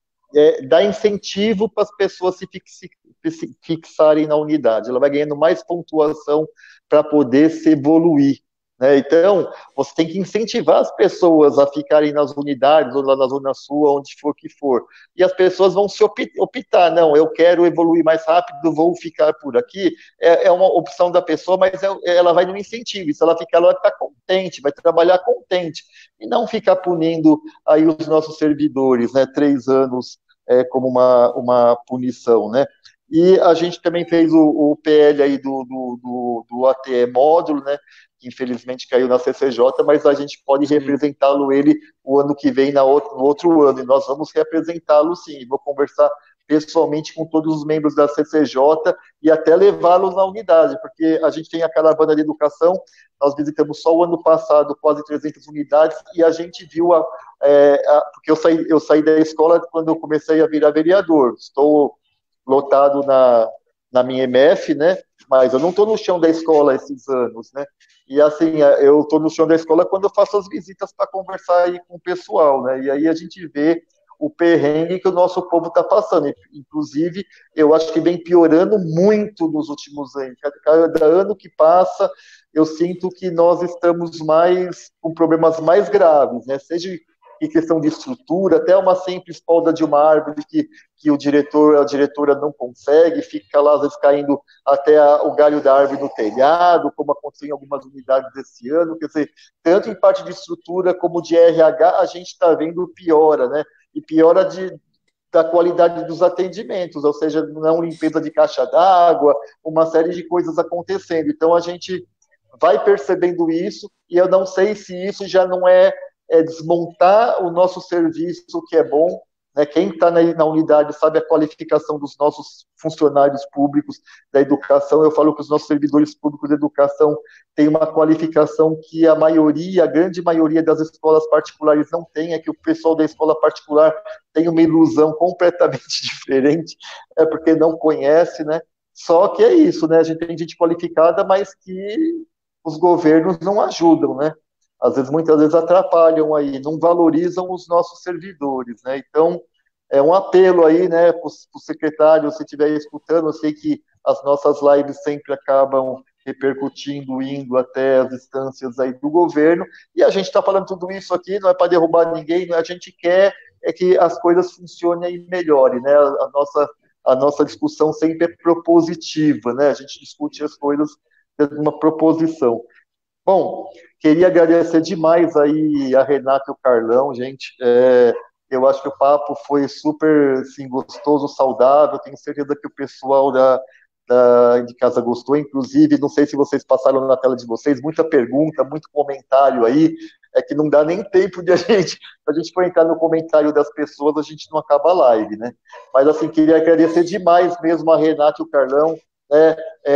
Speaker 1: é, dá incentivo para as pessoas se, fix, se fixarem na unidade. Ela vai ganhando mais pontuação para poder se evoluir. Né? Então, você tem que incentivar as pessoas a ficarem nas unidades, ou lá na Zona Sul, onde for que for. E as pessoas vão se optar, não, eu quero evoluir mais rápido, vou ficar por aqui. É, é uma opção da pessoa, mas é, ela vai no incentivo. E se ela ficar, ela vai ficar contente, vai trabalhar contente. E não ficar punindo aí os nossos servidores, né? Três anos é, como uma, uma punição, né? E a gente também fez o, o P L aí do, do, do, do A T E módulo, né? Que infelizmente caiu na C C J, mas a gente pode representá-lo ele o ano que vem, na outro, no outro ano, e nós vamos representá-lo sim. Vou conversar pessoalmente com todos os membros da C C J e até levá-los na unidade, porque a gente tem a caravana de educação, nós visitamos só o ano passado quase trezentas unidades, e a gente viu, a, é, a, porque eu saí, eu saí da escola quando eu comecei a virar vereador, estou lotado na, na minha M F, né, mas eu não estou no chão da escola esses anos, né, e assim, eu estou no chão da escola quando eu faço as visitas para conversar aí com o pessoal, né, e aí a gente vê o perrengue que o nosso povo está passando. Inclusive, eu acho que vem piorando muito nos últimos anos. Cada ano que passa, eu sinto que nós estamos mais com problemas mais graves, né? Seja em questão de estrutura, até uma simples poda de uma árvore que, que o diretor, a diretora não consegue, fica lá, às vezes, caindo até a, o galho da árvore no telhado, como aconteceu em algumas unidades esse ano. Quer dizer, tanto em parte de estrutura como de R H, a gente está vendo piora, né? E piora de, da qualidade dos atendimentos, ou seja, não limpeza de caixa d'água, uma série de coisas acontecendo. Então, a gente vai percebendo isso, e eu não sei se isso já não é, é desmontar o nosso serviço, que é bom, né? Quem está na, na unidade sabe a qualificação dos nossos funcionários públicos da educação. Eu falo que os nossos servidores públicos de educação têm uma qualificação que a maioria, a grande maioria das escolas particulares não tem, é que o pessoal da escola particular tem uma ilusão completamente diferente, é porque não conhece, né? Só que é isso, né? A gente tem gente qualificada, mas que os governos não ajudam, né? Às vezes, muitas vezes atrapalham aí, não valorizam os nossos servidores, né? Então, é um apelo aí, né, para o secretário, se estiver escutando, eu sei que as nossas lives sempre acabam repercutindo, indo até as instâncias aí do governo, e a gente está falando tudo isso aqui, não é para derrubar ninguém, a gente quer é que as coisas funcionem e melhorem, né? A, a nossa, a nossa discussão sempre é propositiva, né? A gente discute as coisas de uma proposição. Bom, queria agradecer demais aí a Renata e o Carlão, gente. É, eu acho que o papo foi super assim, gostoso, saudável. Tenho certeza que o pessoal da, da, de casa gostou. Inclusive, não sei se vocês passaram na tela de vocês, muita pergunta, muito comentário aí. É que não dá nem tempo de a gente, se a gente for entrar no comentário das pessoas, a gente não acaba a live, né? Mas assim, queria agradecer demais mesmo a Renata e o Carlão. É,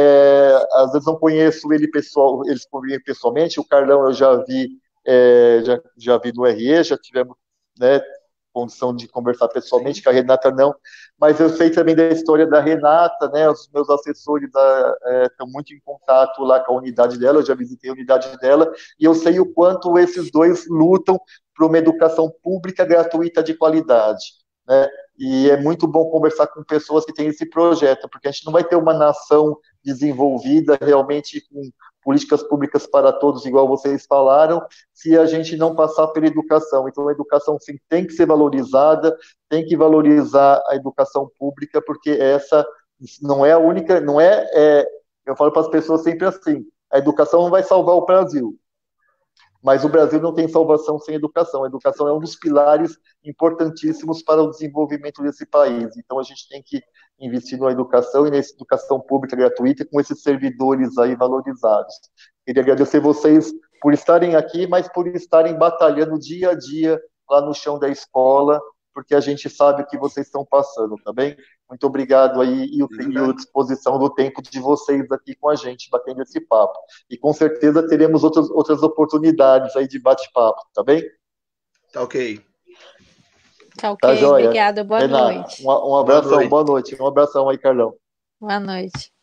Speaker 1: é, às vezes não conheço ele pessoal, eles pessoalmente, o Carlão eu já vi, é, já, já vi no R E, já tivemos, né, condição de conversar pessoalmente, com a Renata não, mas eu sei também da história da Renata, né, os meus assessores a, é, estão muito em contato lá com a unidade dela, eu já visitei a unidade dela, e eu sei o quanto esses dois lutam por uma educação pública gratuita de qualidade, né? E é muito bom conversar com pessoas que têm esse projeto, porque a gente não vai ter uma nação desenvolvida realmente com políticas públicas para todos, igual vocês falaram, se a gente não passar pela educação. Então, a educação sim, tem que ser valorizada, tem que valorizar a educação pública, porque essa não é a única, não é, é eu falo para as pessoas sempre assim, a educação não vai salvar o Brasil, mas o Brasil não tem salvação sem educação. A educação é um dos pilares importantíssimos para o desenvolvimento desse país. Então, a gente tem que investir na educação e na educação pública gratuita com esses servidores aí valorizados. Queria agradecer vocês por estarem aqui, mas por estarem batalhando dia a dia lá no chão da escola, porque a gente sabe o que vocês estão passando, tá bem? Muito obrigado aí e, o, e a disposição do tempo de vocês aqui com a gente, batendo esse papo. E com certeza teremos outras, outras oportunidades aí de bate-papo, tá bem?
Speaker 2: Tá ok.
Speaker 3: Tá ok,
Speaker 1: tá joia.
Speaker 3: obrigada, boa
Speaker 1: Renato,
Speaker 3: noite.
Speaker 1: Um, um abração, boa noite. boa noite. Um abração aí, Carlão.
Speaker 3: Boa noite.